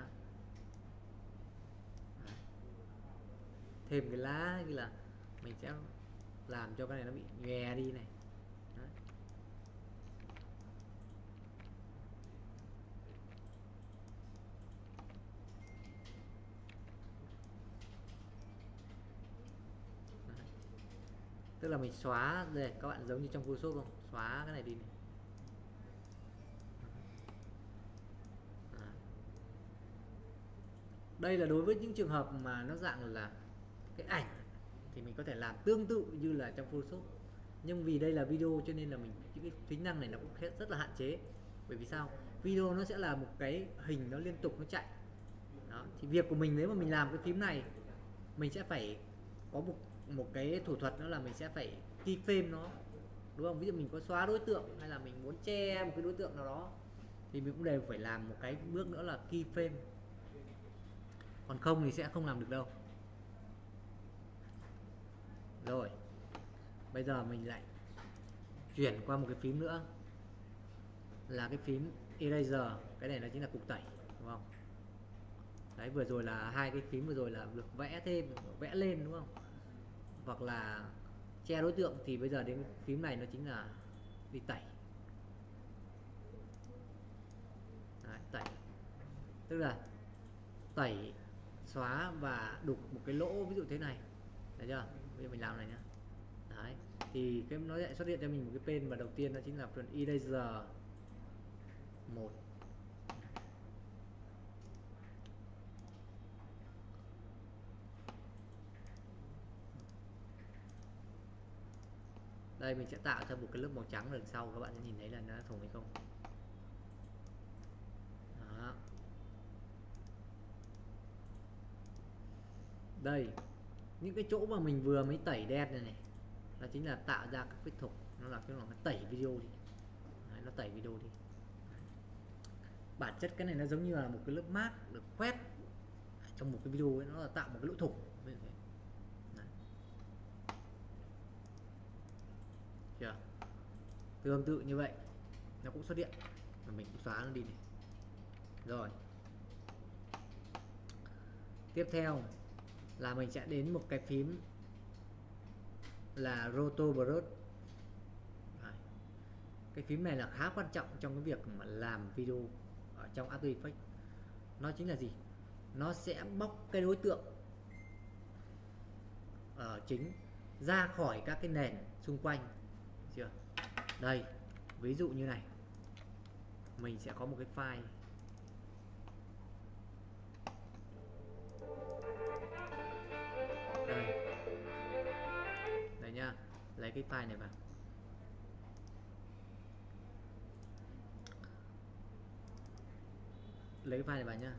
thêm cái lá, như là mình sẽ làm cho cái này nó bị nhòe đi này. Đấy. Tức là mình xóa đây, các bạn giống như trong Photoshop không, xóa cái này đi này. Đây là đối với những trường hợp mà nó dạng là cái ảnh thì mình có thể làm tương tự như là trong Photoshop, nhưng vì đây là video cho nên là mình những cái tính năng này nó cũng rất là hạn chế. Bởi vì sao? Video nó sẽ là một cái hình nó liên tục nó chạy. Đó, thì việc của mình nếu mà mình làm cái phím này, mình sẽ phải có một cái thủ thuật nữa là mình sẽ phải keyframe nó, đúng không? Ví dụ mình có xóa đối tượng hay là mình muốn che một cái đối tượng nào đó thì mình cũng đều phải làm một cái bước nữa là keyframe, còn không thì sẽ không làm được đâu. Rồi bây giờ mình lại chuyển qua một cái phím nữa là cái phím eraser. Cái này nó chính là cục tẩy, đúng không? Đấy, vừa rồi là hai cái phím vừa rồi là được vẽ thêm, vẽ lên, đúng không? Hoặc là che đối tượng, thì bây giờ đến phím này nó chính là đi tẩy. Đấy, tẩy tức là tẩy, xóa và đục một cái lỗ ví dụ thế này, thấy chưa? Bây giờ mình làm này nhá. Đấy, thì cái nó sẽ xuất hiện cho mình một cái tên, và đầu tiên đó chính là phần eraser 1. Đây mình sẽ tạo ra một cái lớp màu trắng đằng sau, các bạn sẽ nhìn thấy là nó thủng hay không. Đó. Đây, những cái chỗ mà mình vừa mới tẩy đen này là chính là tạo ra các vết thủng, nó là cái nó tẩy video đi. Đấy, nó tẩy video đi. Bản chất cái này nó giống như là một cái lớp mát được quét trong một cái video ấy, nó là tạo một cái lỗ thủng. Chưa? Tương tự như vậy nó cũng xuất hiện, và mình cũng xóa nó đi này. Rồi tiếp theo là mình sẽ đến một cái phím là Roto Brush. Cái phím này là khá quan trọng trong cái việc mà làm video ở trong After Effects. Nó chính là gì? Nó sẽ bóc cái đối tượng ở chính ra khỏi các cái nền xung quanh. Chưa? Đây, ví dụ như này, mình sẽ có một cái file. Đây nhá, lấy cái file này vào. Lấy cái file này vào nhá.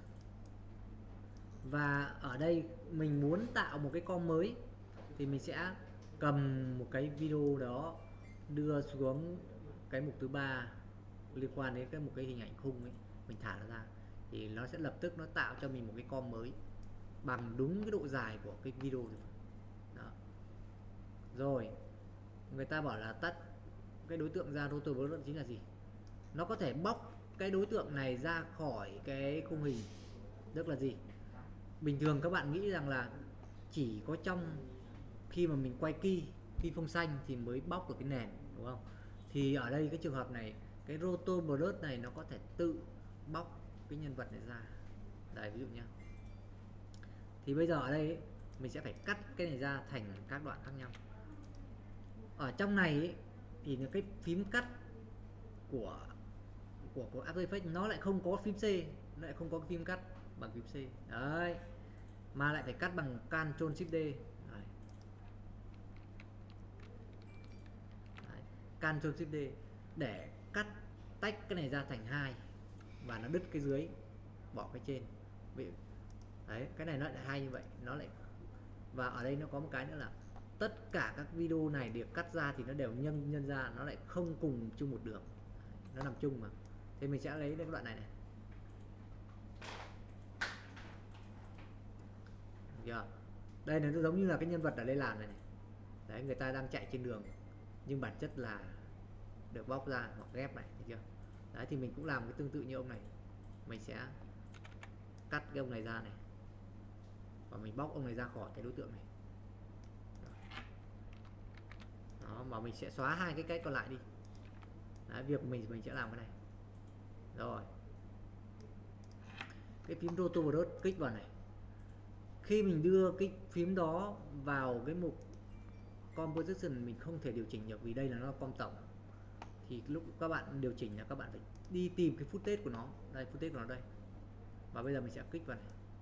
Và ở đây mình muốn tạo một cái com mới thì mình sẽ cầm một cái video đó, đưa xuống cái mục thứ 3 liên quan đến một cái hình ảnh khung ấy, mình thả nó ra thì nó sẽ lập tức nó tạo cho mình một cái com mới bằng đúng cái độ dài của cái video rồi. Đó. Rồi người ta bảo là tắt cái đối tượng ra, Roto Brush chính là gì? Nó có thể bóc cái đối tượng này ra khỏi cái khung hình. Tức là gì? Bình thường các bạn nghĩ rằng là chỉ có trong khi mà mình quay key phông xanh thì mới bóc được cái nền, đúng không? Thì ở đây cái trường hợp này, cái Roto Brush này nó có thể tự bóc cái nhân vật này ra. Đây ví dụ nhá. Thì bây giờ ở đây ấy, mình sẽ phải cắt cái này ra thành các đoạn khác nhau. Ở trong này ấy, thì cái phím cắt của After Effects nó lại không có phím C, nó lại không có phím cắt bằng phím C. Đấy. Mà lại phải cắt bằng Ctrl Shift D. Đấy. Ctrl Shift D để cắt tách cái này ra thành hai và nó đứt cái dưới, bỏ cái trên. Đấy, cái này nó lại hay như vậy, nó lại. Và ở đây nó có một cái nữa là tất cả các video này được cắt ra thì nó đều nhân ra, nó lại không cùng chung một đường, nó nằm chung mà. Thì mình sẽ lấy cái đoạn này này. Đây nó giống như là cái nhân vật ở đây làm này, này. Đấy, người ta đang chạy trên đường nhưng bản chất là được bóc ra hoặc ghép này, thấy chưa? Đấy, thì mình cũng làm cái tương tự như ông này. Mình sẽ cắt cái ông này ra này và mình bóc ông này ra khỏi cái đối tượng này. Đó, mà mình sẽ xóa hai cái còn lại đi. Đấy, việc của mình sẽ làm cái này. Rồi, cái phím Roto Brush kích vào này. Khi mình đưa cái phím đó vào cái mục composition mình không thể điều chỉnh được vì đây là nó com tổng. Thì lúc các bạn điều chỉnh là các bạn phải đi tìm cái footage của nó. Đây, footage của nó đây. Và bây giờ mình sẽ kích vào này.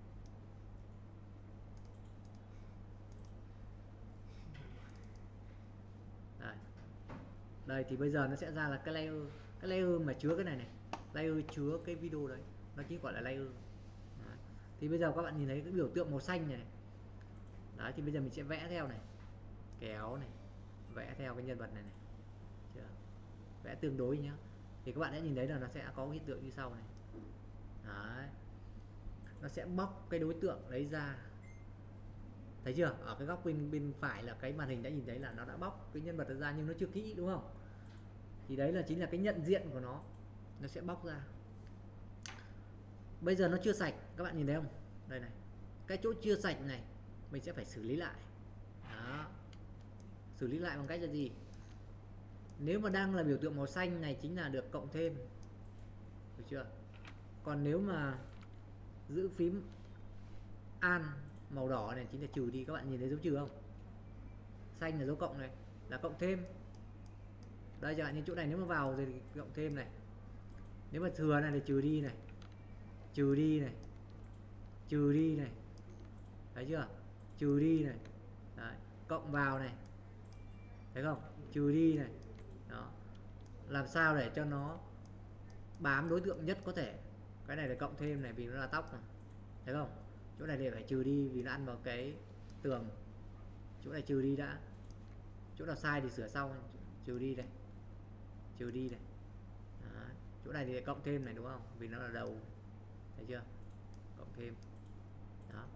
Đây. Đây thì bây giờ nó sẽ ra là cái layer mà chứa cái này, layer chứa cái video đấy, nó chỉ gọi là layer. Đấy. Thì bây giờ các bạn nhìn thấy cái biểu tượng màu xanh này. Đấy thì bây giờ mình sẽ vẽ theo này, kéo này, vẽ theo cái nhân vật này này. Chưa? Vẽ tương đối nhá. Thì các bạn sẽ nhìn thấy là nó sẽ có hiện tượng như sau này. Đấy. Nó sẽ bóc cái đối tượng đấy ra. Thấy chưa? Ở cái góc bên phải là cái màn hình đã nhìn thấy là nó đã bóc cái nhân vật ra nhưng nó chưa kỹ, đúng không? Thì đấy là chính là cái nhận diện của nó sẽ bóc ra. Bây giờ nó chưa sạch, các bạn nhìn thấy không? Đây này, cái chỗ chưa sạch này mình sẽ phải xử lý lại. Đó. Xử lý lại bằng cách là gì? Nếu mà đang là biểu tượng màu xanh này chính là được cộng thêm, được chưa? Còn nếu mà giữ phím Alt màu đỏ này chính là trừ đi. Các bạn nhìn thấy dấu trừ không? Xanh là dấu cộng này, là cộng thêm. Đây chẳng hạn như chỗ này nếu mà vào rồi thì cộng thêm này. Nếu mà thừa này thì trừ đi này, trừ đi này, trừ đi này. Thấy chưa? Trừ đi này. Đấy. Cộng vào này. Thấy không? Trừ đi này. Đó. Làm sao để cho nó bám đối tượng nhất có thể. Cái này là cộng thêm này vì nó là tóc này. Thấy không? Chỗ này thì phải trừ đi vì nó ăn vào cái tường. Chỗ này trừ đi đã. Chỗ nào sai thì sửa sau. Trừ đi này, trừ đi này. Đấy. Chỗ này thì cộng thêm này, đúng không? Vì nó là đầu. Thấy chưa? Cộng thêm. Đó.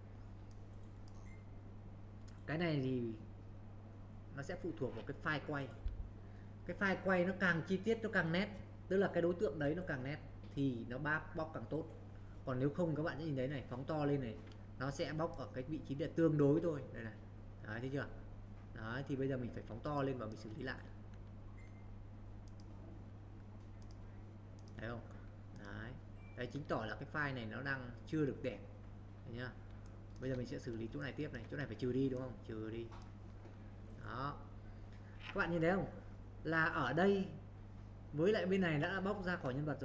Cái này thì nó sẽ phụ thuộc vào cái file quay. Cái file quay nó càng chi tiết, nó càng nét. Tức là cái đối tượng đấy nó càng nét thì nó bóc càng tốt. Còn nếu không các bạn sẽ nhìn thấy này, phóng to lên này, nó sẽ bóc ở cái vị trí là tương đối thôi. Đây này. Đấy, thấy chưa? Đấy, thì bây giờ mình phải phóng to lên và mình xử lý lại. Thấy không? Đấy. Đấy chính tỏ là cái file này nó đang chưa được đẹp. Thấy nhá. Bây giờ mình sẽ xử lý chỗ này tiếp này. Chỗ này phải trừ đi, đúng không? Trừ đi. Đó. Các bạn nhìn thấy không? Là ở đây với lại bên này đã bóc ra khỏi nhân vật rồi.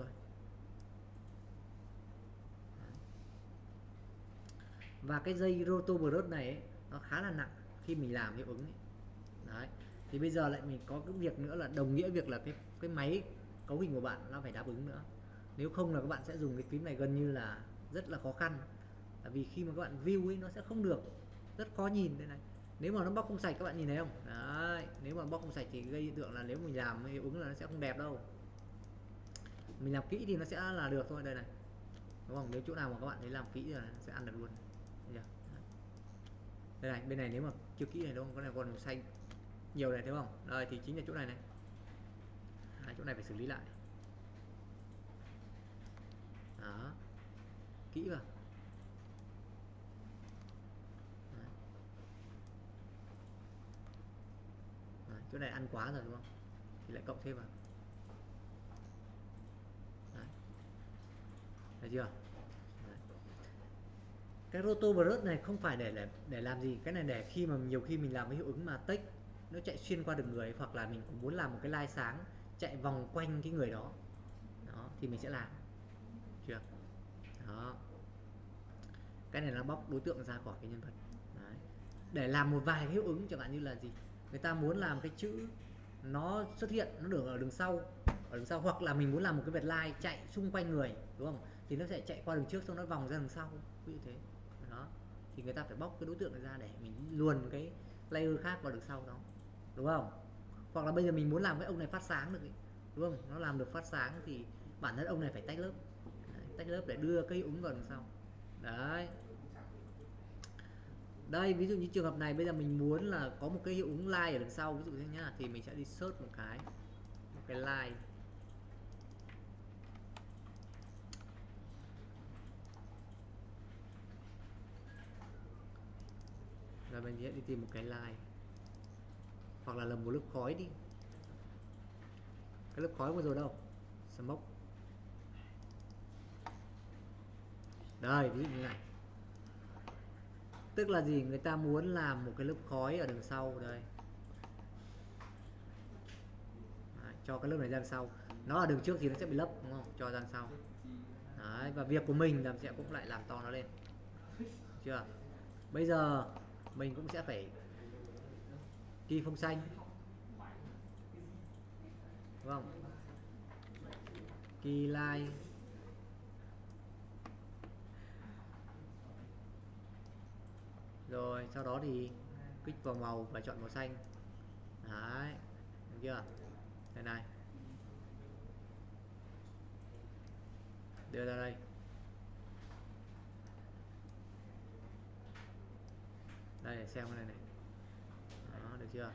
Và cái dây roto brush này ấy, nó khá là nặng khi mình làm hiệu ứng ấy. Đấy. Thì bây giờ lại mình có cái việc nữa là đồng nghĩa việc là cái máy cấu hình của bạn nó phải đáp ứng nữa. Nếu không là các bạn sẽ dùng cái phím này gần như là rất là khó khăn. Tại vì khi mà các bạn view ấy nó sẽ không được, rất khó nhìn đây này. Nếu mà nó bóc không sạch các bạn nhìn thấy không? Đấy, nếu mà bóc không sạch thì gây hiện tượng là nếu mình làm hiệu ứng là nó sẽ không đẹp đâu. Mình làm kỹ thì nó sẽ là được thôi, đây này. Đúng không? Nếu chỗ nào mà các bạn thấy làm kỹ rồi nó sẽ ăn được luôn. Đây này, bên này nếu mà chưa kỹ này, đúng không? Cái này còn màu xanh nhiều này, thấy không? Đây thì chính là chỗ này này. Chỗ này phải xử lý lại. Đó. Kỹ vào. Đấy, chỗ này ăn quá rồi, đúng không? Thì lại cộng thêm vào. Đấy. Thấy chưa? Đấy. Cái roto brush này không phải để làm gì. Cái này để khi mà nhiều khi mình làm cái hiệu ứng mà text nó chạy xuyên qua được người, hoặc là mình cũng muốn làm một cái line sáng chạy vòng quanh cái người đó. Đó thì mình sẽ làm. Chưa? Đó. Cái này nó bóc đối tượng ra khỏi cái nhân vật. Đấy. Để làm một vài cái hiệu ứng chẳng hạn như là gì? Người ta muốn làm cái chữ nó xuất hiện, nó được ở đằng sau, hoặc là mình muốn làm một cái vệt line chạy xung quanh người, đúng không? Thì nó sẽ chạy qua đường trước xong nó vòng ra đằng sau, ví dụ thế. Đó. Thì người ta phải bóc cái đối tượng này ra để mình luồn cái layer khác vào đằng sau đó, đúng không? Hoặc là bây giờ mình muốn làm cái ông này phát sáng được ấy, đúng không? Nó làm được phát sáng thì bản thân ông này phải tách lớp. Đấy, tách lớp để đưa cái hiệu ứng vào đằng sau. Đấy. Đây ví dụ như trường hợp này bây giờ mình muốn là có một cái hiệu ứng line ở đằng sau, ví dụ thế nhá, thì mình sẽ đi search một cái line. Rồi mình sẽ đi tìm một cái line, hoặc là lầm một lớp khói đi. Cái lớp khói vừa rồi đâu? Smoke. Đây ví dụ như này. Tức là gì? Người ta muốn làm một cái lớp khói ở đằng sau đây. cho cái lớp này ra đằng sau. Nó ở đường trước thì nó sẽ bị lấp, đúng không? Cho ra đằng sau. Đấy, và việc của mình là sẽ cũng lại làm to nó lên. Chưa? Bây giờ mình cũng sẽ phải key phông xanh, đúng không? Key line, rồi sau đó thì kích vào màu và chọn màu xanh. Đấy, được chưa? Đây này, đưa ra đây. Đây để xem cái này này. Đó, được chưa?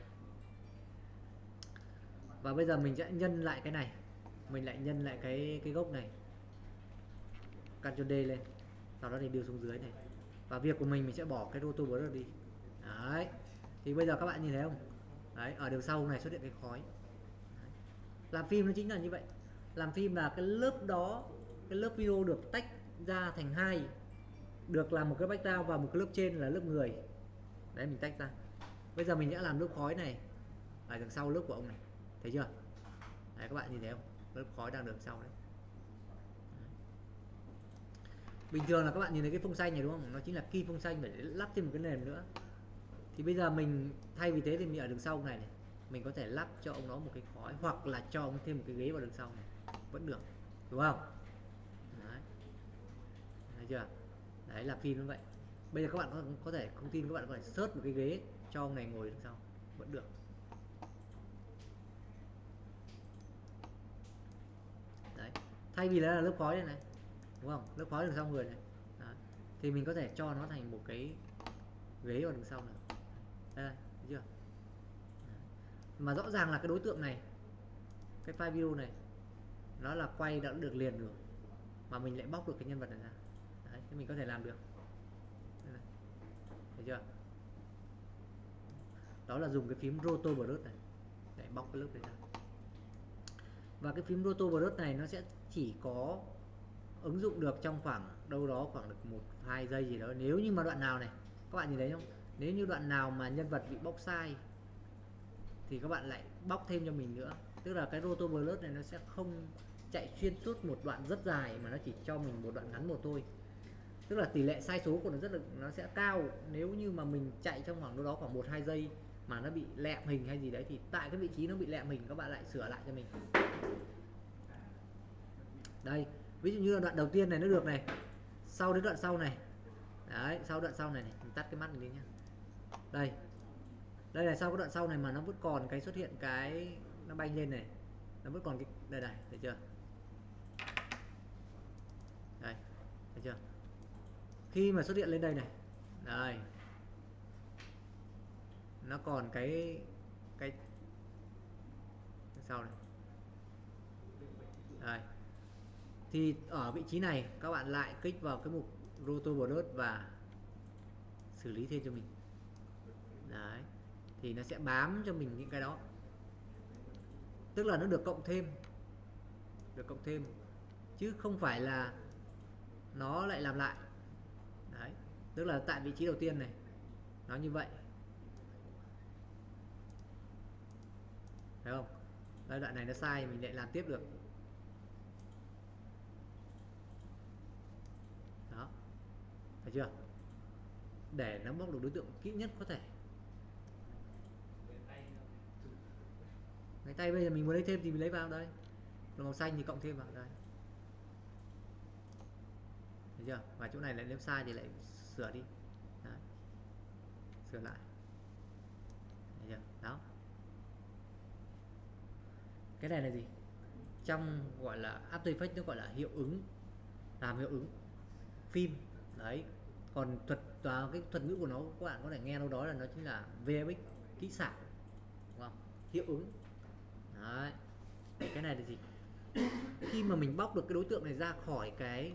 Và bây giờ mình sẽ nhân lại cái này, mình lại nhân lại cái gốc này, Ctrl D lên, sau đó thì đưa xuống dưới này. Và việc của mình sẽ bỏ cái roto blur đi. Đấy, thì bây giờ các bạn nhìn thấy không? Đấy, ở đường sau này xuất hiện cái khói. Đấy. Làm phim nó chính là như vậy. Làm phim là cái lớp đó, cái lớp video được tách ra thành hai, được làm một cái background và một cái lớp trên là lớp người. Đấy, mình tách ra. Bây giờ mình sẽ làm lớp khói này ở đằng sau lớp của ông này, thấy chưa? Đấy, các bạn nhìn thấy không? Lớp khói đang đằng sau đấy. Bình thường là các bạn nhìn thấy cái phông xanh này đúng không? Nó chính là key phông xanh, phải lắp thêm một cái nền nữa. Thì bây giờ mình thay vì thế thì mình ở đằng sau này, mình có thể lắp cho ông nó một cái khói, hoặc là cho ông thêm một cái ghế vào đằng sau này vẫn được, đúng không? Đấy, thấy chưa? Đấy là phim như vậy. Bây giờ các bạn có thể không tin, các bạn có thể search một cái ghế cho ông này ngồi đằng sau vẫn được. Đấy, thay vì là lớp khói đây này, đúng không? Lớp khói đằng sau người này. Đấy. Thì mình có thể cho nó thành một cái ghế vào đằng sau này. Đây, thấy chưa? Đấy. Mà rõ ràng là cái đối tượng này, cái file video này, nó là quay đã được liền rồi, mà mình lại bóc được cái nhân vật này ra. Đấy, thì mình có thể làm được. Đây này. Thấy chưa? Đó là dùng cái phím roto brush này để bóc cái lớp này ra. Và cái phím roto brush này nó sẽ chỉ có ứng dụng được trong khoảng đâu đó khoảng được 1-2 giây gì đó. Nếu như mà đoạn nào này, các bạn nhìn thấy không? Nếu như đoạn nào mà nhân vật bị bóc sai thì các bạn lại bóc thêm cho mình nữa. Tức là cái roto brush này nó sẽ không chạy xuyên suốt một đoạn rất dài, mà nó chỉ cho mình một đoạn ngắn một thôi. Tức là tỷ lệ sai số của nó nó sẽ cao. Nếu như mà mình chạy trong khoảng đâu đó khoảng 1-2 giây mà nó bị lẹm hình hay gì đấy, thì tại cái vị trí nó bị lẹm hình các bạn lại sửa lại cho mình. Đây, ví dụ như là đoạn đầu tiên này nó được này, sau đến đoạn sau này. Đấy, sau đoạn sau này, mình tắt cái mắt này đi nhá. Đây. Đây là sau cái đoạn sau này mà nó vẫn còn cái xuất hiện cái nó bay lên này. Nó vẫn còn cái đây này, thấy chưa? Đây, thấy chưa? Khi mà xuất hiện lên đây này. Đây. Nó còn cái sau này. Đây. Thì ở vị trí này các bạn lại kích vào cái mục roto brush và xử lý thêm cho mình. Đấy, thì nó sẽ bám cho mình những cái đó, tức là nó được cộng thêm, chứ không phải là nó lại làm lại. Đấy, tức là tại vị trí đầu tiên này nó như vậy, thấy không? Đây, đoạn này nó sai mình lại làm tiếp được. Đó, thấy chưa? Để nó bóc được đối tượng kỹ nhất có thể. Cái tay bây giờ mình muốn lấy thêm thì mình lấy vào đây, màu xanh thì cộng thêm vào đây, thấy chưa? Và chỗ này lại nếu sai thì lại sửa đi. Đấy. Sửa lại, thấy chưa? Đó, cái này là gì? Trong gọi là After Effects nó gọi là hiệu ứng, làm hiệu ứng phim. Đấy, còn cái thuật ngữ của nó các bạn có thể nghe đâu đó là nó chính là VFX, kỹ xảo, đúng không? Hiệu ứng. Đấy, cái này là gì? Khi mà mình bóc được cái đối tượng này ra khỏi cái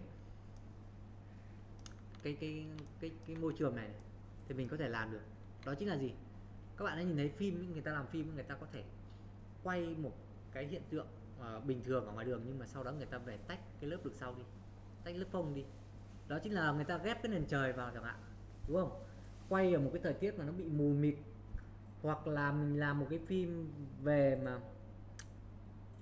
môi trường này thì mình có thể làm được. Đó chính là gì? Các bạn đã nhìn thấy phim, người ta làm phim người ta có thể quay một cái hiện tượng bình thường ở ngoài đường, nhưng mà sau đó người ta về tách cái lớp đằng sau đi, tách lớp phông đi. Đó chính là người ta ghép cái nền trời vào chẳng hạn, đúng không? Quay ở một cái thời tiết mà nó bị mù mịt, hoặc là mình làm một cái phim về mà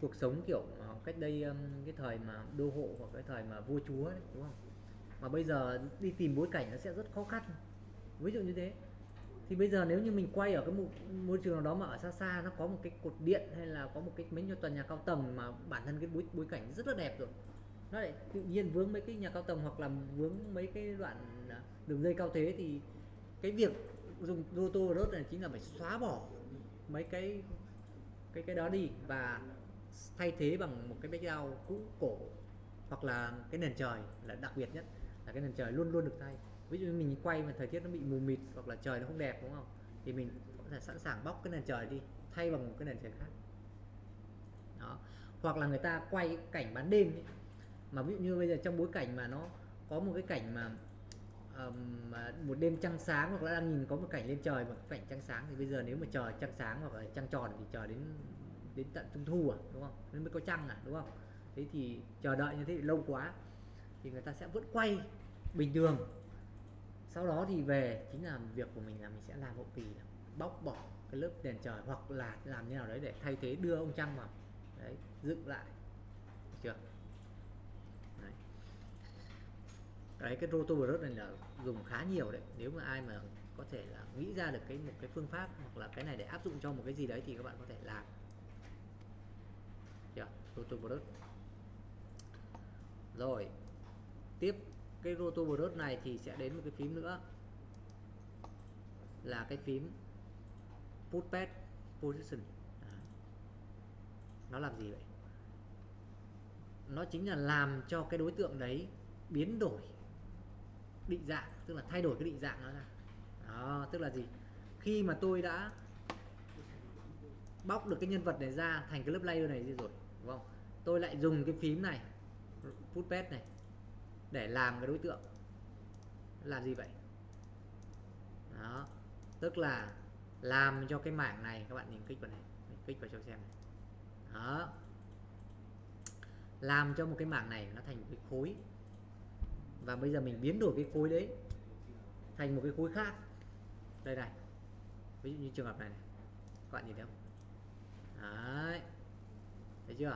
cuộc sống kiểu cách đây cái thời mà đô hộ hoặc cái thời mà vua chúa ấy, đúng không? Mà bây giờ đi tìm bối cảnh nó sẽ rất khó khăn, ví dụ như thế. Thì bây giờ nếu như mình quay ở cái môi trường nào đó mà ở xa xa nó có một cái cột điện hay là có một cái mấy tòa nhà cao tầng mà bản thân cái bối cảnh rất là đẹp rồi, nó lại tự nhiên vướng mấy cái nhà cao tầng hoặc là vướng mấy cái đoạn đường dây cao thế, thì cái việc dùng roto rớt này chính là phải xóa bỏ mấy cái đó đi và thay thế bằng một cái background cũ cổ, hoặc là cái nền trời là đặc biệt nhất, là cái nền trời luôn luôn được thay. Ví dụ như mình quay mà thời tiết nó bị mù mịt hoặc là trời nó không đẹp, đúng không, thì mình có thể sẵn sàng bóc cái nền trời đi, thay bằng một cái nền trời khác đó. Hoặc là người ta quay cảnh ban đêm ấy, mà ví dụ như bây giờ trong bối cảnh mà nó có một cái cảnh mà một đêm trăng sáng, hoặc là đang nhìn có một cảnh lên trời mà cảnh trăng sáng, thì bây giờ nếu mà trời trăng sáng hoặc là trăng tròn thì chờ đến tận trung thu à, đúng không, nên mới có trăng à, đúng không. Thế thì chờ đợi như thế thì lâu quá, thì người ta sẽ vẫn quay bình thường. Sau đó thì về chính là việc của mình là mình sẽ làm hậu kỳ, là bóc bỏ cái lớp đèn trời hoặc là làm như nào đấy để thay thế, đưa ông trăng vào đấy, dựng lại, được chưa đấy. Cái roto brush này là dùng khá nhiều đấy, nếu mà ai mà có thể là nghĩ ra được một cái phương pháp hoặc là cái này để áp dụng cho một cái gì đấy thì các bạn có thể làm. Chưa? Roto brush. Rồi tiếp cái roto brush này thì sẽ đến một cái phím nữa, là cái phím puppet position. Nó làm gì vậy? Nó chính là làm cho cái đối tượng đấy biến đổi định dạng, tức là thay đổi cái định dạng nó ra đó. Tức là gì? Khi mà tôi đã bóc được cái nhân vật này ra thành cái lớp layer này rồi, đúng không, tôi lại dùng cái phím này, puppet này, để làm cái đối tượng. Làm gì vậy? Đó, tức là làm cho cái mảng này, các bạn nhìn kích vào này, kích vào cho xem này. Đó, làm cho một cái mảng này nó thành một cái khối, và bây giờ mình biến đổi cái khối đấy thành một cái khối khác. Đây này, ví dụ như trường hợp này, này. Các bạn nhìn thấy không? Đấy, thấy chưa?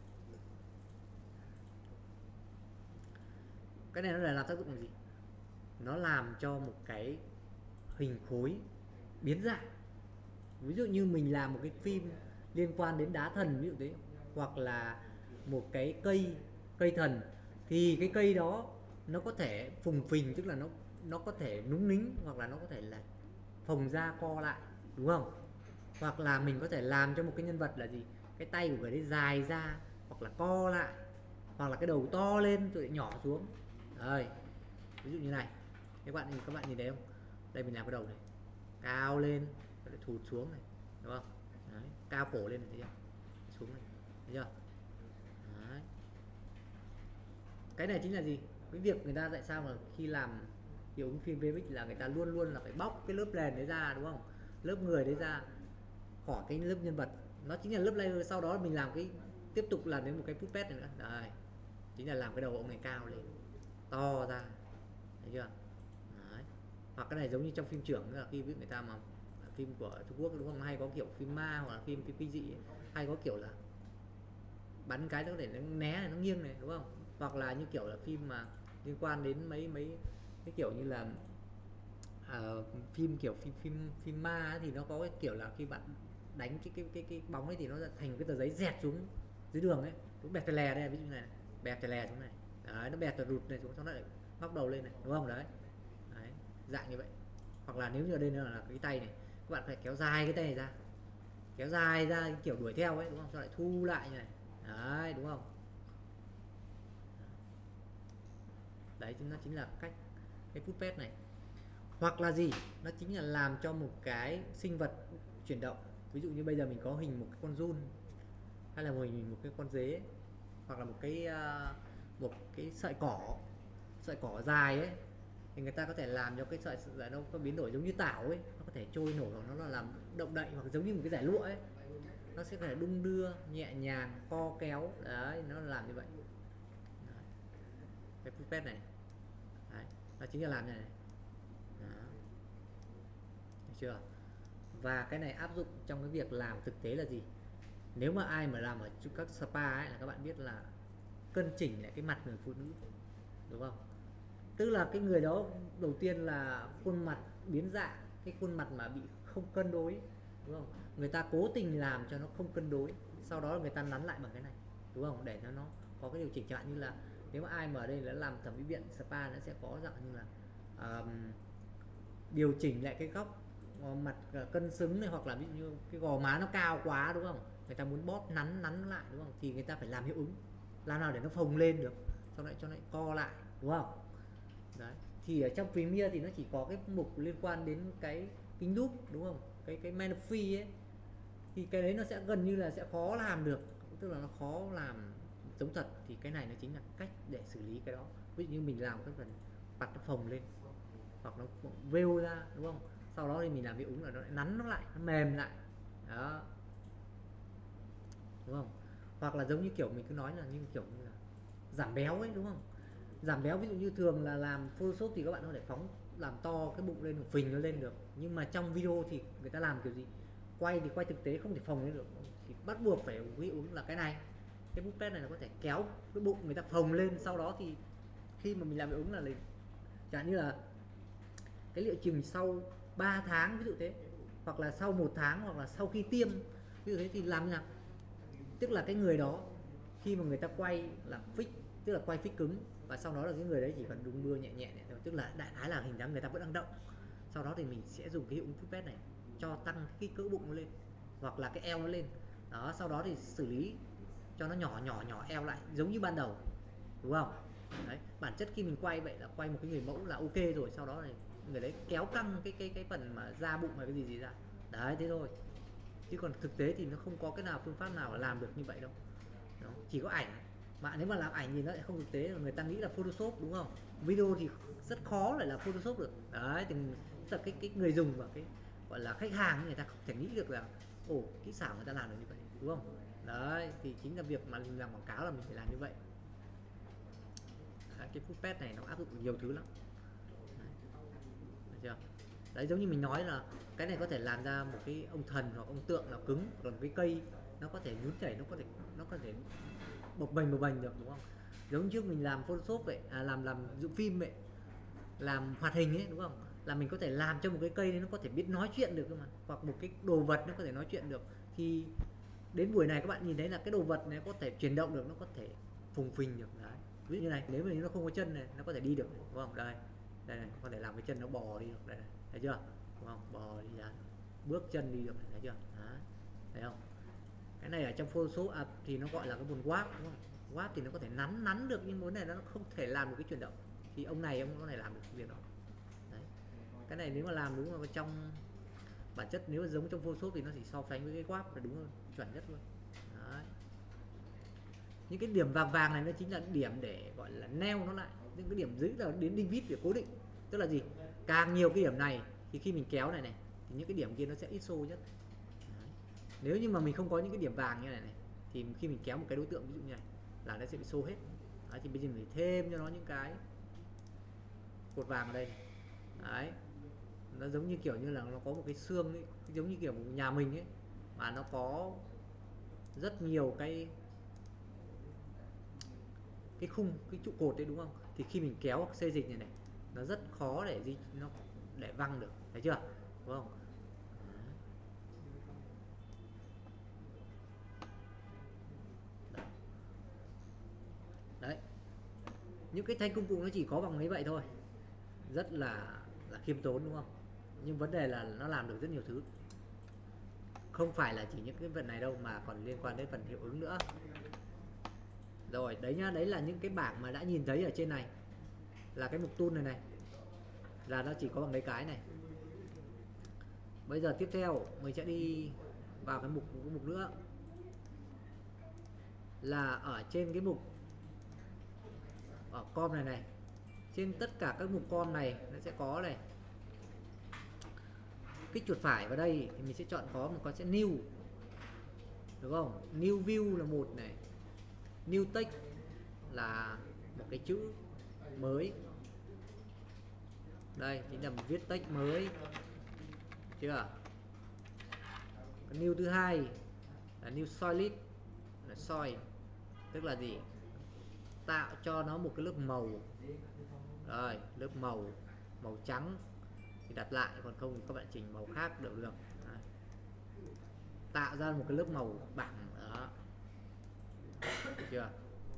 Cái này nó là làm tác dụng gì? Nó làm cho một cái hình khối biến dạng. Ví dụ như mình làm một cái phim liên quan đến đá thần, ví dụ thế, hoặc là một cái cây thần, thì cái cây đó nó có thể phùng phình, tức là nó có thể núng nính, hoặc là nó có thể là phồng ra co lại, đúng không? Hoặc là mình có thể làm cho một cái nhân vật là gì, cái tay của người đấy dài ra hoặc là co lại, hoặc là cái đầu to lên rồi nhỏ xuống. Đây, ví dụ như này, các bạn nhìn thấy không? Đây mình làm cái đầu này cao lên rồi lại thụt xuống này, đúng không? Đấy, cao cổ lên này, thấy chưa? Xuống này, thấy chưa? Đấy. Cái này chính là gì? Cái việc người ta tại sao mà khi làm hiệu ứng phim VFX là người ta luôn luôn là phải bóc cái lớp nền đấy ra, đúng không? Lớp người đấy ra khỏi cái lớp nhân vật, nó chính là lớp layer. Sau đó mình làm cái tiếp tục làm đến một cái puppet này nữa. Đây, chính là làm cái đầu ông này cao lên, to ra, thấy chưa? Đấy. Hoặc cái này giống như trong phim trưởng, là khi người ta mà phim của Trung Quốc, đúng không, hay có kiểu phim ma hoặc là phim kinh dị, hay có kiểu là bắn cái nó để nó né này, nó nghiêng này, đúng không? Hoặc là như kiểu là phim mà liên quan đến mấy cái kiểu như là phim kiểu phim ma ấy, thì nó có cái kiểu là khi bạn đánh cái bóng ấy thì nó thành cái tờ giấy dẹt xuống dưới đường ấy, cũng bẹt tè lè đây, ví dụ này, bẹt tè lè xuống này. Đấy, nó bẹt tờ rụt này xuống, xong nó lại ngóc đầu lên này, đúng không? Đấy, dạng như vậy. Hoặc là nếu như ở đây nữa là cái tay này, các bạn phải kéo dài cái tay này ra, kéo dài ra kiểu đuổi theo ấy, đúng không? Xong lại thu lại như này. Đấy, đúng không? Đấy, nó chính là cách cái puppet này. Hoặc là gì? Nó chính là làm cho một cái sinh vật chuyển động. Ví dụ như bây giờ mình có hình một cái con giun, hay là hình một cái con dế, hoặc là một cái sợi cỏ dài ấy, thì người ta có thể làm cho cái sợi nó có biến đổi giống như tảo ấy, nó có thể trôi nổi, hoặc nó là làm động đậy, hoặc giống như một cái giải lụa ấy, nó sẽ phải đung đưa nhẹ nhàng, co kéo. Đấy, nó làm như vậy. Đấy. Cái puppet này. Đấy, nó chính là làm như này. Đó. Được chưa? Và cái này áp dụng trong cái việc làm thực tế là gì? Nếu mà ai mà làm ở các spa ấy là các bạn biết là cân chỉnh lại cái mặt người phụ nữ, đúng không? Tức là cái người đó đầu tiên là khuôn mặt biến dạng, cái khuôn mặt mà bị không cân đối, đúng không? Người ta cố tình làm cho nó không cân đối, sau đó người ta nắn lại bằng cái này, đúng không? Để cho nó có cái điều chỉnh, chẳng hạn như là nếu mà ai mà ở đây là làm thẩm mỹ viện spa, nó sẽ có dạng như là điều chỉnh lại cái góc mặt cân xứng này, hoặc là ví dụ như cái gò má nó cao quá, đúng không? Người ta muốn bóp nắn lại, đúng không? Thì người ta phải làm hiệu ứng, làm nào để nó phồng lên được, xong lại cho nó co lại, đúng không? Đấy. Thì ở trong Premiere thì nó chỉ có cái mục liên quan đến cái kính đúp, đúng không? Cái Manaphy ấy, thì cái đấy nó sẽ gần như là sẽ khó làm được, tức là nó khó làm giống thật. Thì cái này nó chính là cách để xử lý cái đó. Ví dụ như mình làm cái phần mặt nó phồng lên, hoặc nó vêu ra, đúng không? Sau đó thì mình làm hiệu ứng là nó lại nắn nó lại, nó mềm lại đó, đúng không? Hoặc là giống như kiểu mình cứ nói là như kiểu như là giảm béo ấy, đúng không? Giảm béo ví dụ như thường là làm Photoshop thì các bạn có thể phóng làm to cái bụng lên, phình nó lên được, nhưng mà trong video thì người ta làm kiểu gì? Quay thì quay thực tế không thể phồng lên được, thì bắt buộc phải hiệu ứng là cái này, cái bút pad này nó có thể kéo cái bụng người ta phồng lên. Sau đó thì khi mà mình làm hiệu ứng là chẳng như là cái liệu trình sau 3 tháng ví dụ thế, hoặc là sau 1 tháng, hoặc là sau khi tiêm ví dụ thế, thì làm như nào? Tức là cái người đó khi mà người ta quay là fix, tức là quay fix cứng, và sau đó là cái người đấy chỉ cần đung đưa nhẹ nhẹ thôi, tức là đại khái là hình dáng người ta vẫn đang động. Sau đó thì mình sẽ dùng cái hiệu ứng footpad này cho tăng cái cỡ bụng nó lên, hoặc là cái eo nó lên đó. Sau đó thì xử lý cho nó nhỏ eo lại giống như ban đầu, đúng không? Đấy, bản chất khi mình quay vậy là quay một cái người mẫu là ok rồi, sau đó này người đấy kéo căng cái phần mà da bụng hay cái gì ra, đấy thế thôi. Chứ còn thực tế thì nó không có cái nào phương pháp nào làm được như vậy đâu. Đó, chỉ có ảnh, mà nếu mà làm ảnh thì nó lại không thực tế, người ta nghĩ là Photoshop, đúng không? Video thì rất khó lại là Photoshop được. Đấy, thì tức là cái người dùng và cái gọi là khách hàng, người ta không thể nghĩ được là ồ, kỹ xảo người ta làm được như vậy, đúng không? Đấy, thì chính là việc mà mình làm quảng cáo là mình phải làm như vậy. Đấy, cái Footpad này nó áp dụng nhiều thứ lắm. Đấy, được chưa? Đấy, giống như mình nói là cái này có thể làm ra một cái ông thần hoặc ông tượng nào cứng, còn cái cây nó có thể nhún chảy, nó có thể bập bềnh được, đúng không? Giống trước mình làm Photoshop vậy, làm dựng phim vậy, làm hoạt hình ấy, đúng không? Là mình có thể làm cho một cái cây nó có thể biết nói chuyện được cơ mà, hoặc một cái đồ vật nó có thể nói chuyện được. Thì đến buổi này các bạn nhìn thấy là cái đồ vật này có thể chuyển động được, nó có thể phùng phình được. Đấy, ví dụ như này, nếu mà nó không có chân này, nó có thể đi được, đúng không? Đây đây này, có thể làm cái chân nó bò đi được, đây này, thấy chưa? Đúng không? Bò đi ra, bước chân đi được này, thấy chưa? Đấy, thấy không? Cái này ở trong Photoshop thì nó gọi là cái vùng warp, đúng không? Warp thì nó có thể nắn được, nhưng món này nó không thể làm được cái chuyển động. Thì ông này ông có thể làm được cái việc đó. Đấy, cái này nếu mà làm đúng là trong bản chất, nếu mà giống trong Photoshop thì nó chỉ so sánh với cái warp là đúng hơn, chuẩn nhất luôn. Đấy, những cái điểm vàng vàng này nó chính là điểm để gọi là neo nó lại, những cái điểm giữ là đến đinh vít để cố định. Tức là gì? Càng nhiều cái điểm này thì khi mình kéo này thì những cái điểm kia nó sẽ ít show nhất. Đấy, nếu như mà mình không có những cái điểm vàng như này thì khi mình kéo một cái đối tượng ví dụ như này là nó sẽ bị show hết. Đấy, thì bây giờ mình thêm cho nó những cái cột vàng ở đây này. Đấy, nó giống như kiểu như là nó có một cái xương ấy, giống như kiểu một nhà mình ấy, mà nó có rất nhiều cái khung, cái trụ cột đấy, đúng không? Thì khi mình kéo xê dịch này nó rất khó để văng được, thấy chưa? Đúng không? Đấy, những cái thanh công cụ nó chỉ có bằng mấy vậy thôi, rất là khiêm tốn, đúng không? Nhưng vấn đề là nó làm được rất nhiều thứ, không phải là chỉ những cái phần này đâu, mà còn liên quan đến phần hiệu ứng nữa. Rồi đấy nhá, đấy là những cái bảng mà đã nhìn thấy ở trên này, là cái mục tool này là nó chỉ có bằng mấy cái này. Bây giờ tiếp theo mình sẽ đi vào cái mục nữa, là ở trên cái mục ở com này, trên tất cả các mục com này nó sẽ có này, kích chuột phải vào đây thì mình sẽ chọn có một con sẽ new, đúng không? New view là một này, new text là một cái chữ mới, đây chính là viết text mới, chưa? Còn new thứ hai là new solid, là soi, tức là gì, tạo cho nó một cái lớp màu. Rồi lớp màu, màu trắng thì đặt lại, còn không thì các bạn chỉnh màu khác đều được. Đấy. Tạo ra một cái lớp màu bảng đó. Được chưa?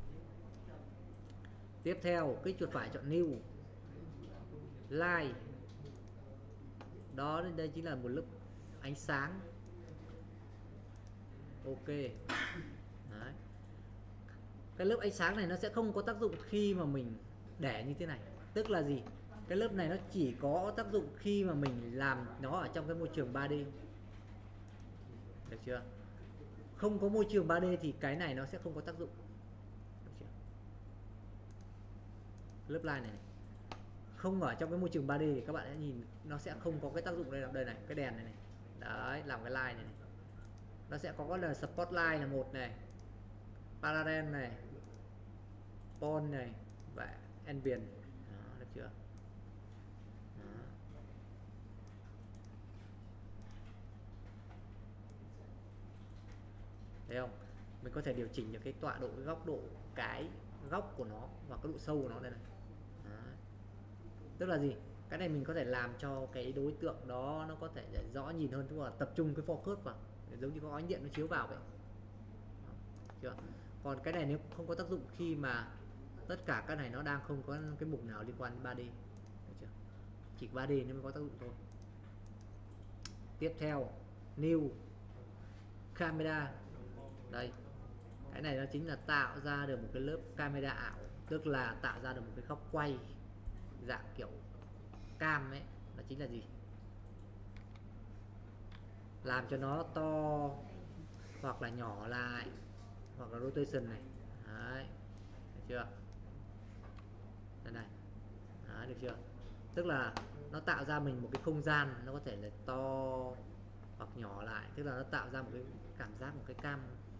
Tiếp theo kích chuột phải chọn new light, đó đây chính là một lớp ánh sáng. Ok. Đấy. Cái lớp ánh sáng này nó sẽ không có tác dụng khi mà mình để như thế này. Tức là gì, cái lớp này nó chỉ có tác dụng khi mà mình làm nó ở trong cái môi trường 3D. Được chưa? Không có môi trường 3D thì cái này nó sẽ không có tác dụng. Được chưa? Lớp line này, không ở trong cái môi trường 3D thì các bạn sẽ nhìn nó sẽ không có cái tác dụng đây, đây này, cái đèn này này. Đấy, làm cái line này, này. Nó sẽ có là spotlight là một này, parallel này, pole này và ambient. Đó, được chưa? Đó. Thấy không? Mình có thể điều chỉnh được cái tọa độ, cái góc độ, cái góc của nó và cái độ sâu của nó đây này. Đó. Tức là gì? Cái này mình có thể làm cho cái đối tượng đó nó có thể rõ nhìn hơn, tức là tập trung cái focus vào, giống như có ánh điện nó chiếu vào vậy. Đó. Chưa? Còn cái này nếu không có tác dụng khi mà tất cả cái này nó đang không có cái mục nào liên quan đến 3D. Được chưa? Chỉ 3D nó mới có tác dụng thôi. Tiếp theo new camera. Đây, cái này nó chính là tạo ra được một cái lớp camera ảo, tức là tạo ra được một cái góc quay dạng kiểu cam ấy. Đó chính là gì, làm cho nó to hoặc là nhỏ lại, hoặc là rotation này. Đấy, được chưa? Đây này. Đấy, được chưa? Tức là nó tạo ra mình một cái không gian, nó có thể là to hoặc nhỏ lại, tức là nó tạo ra một cái cảm giác, một cái cam.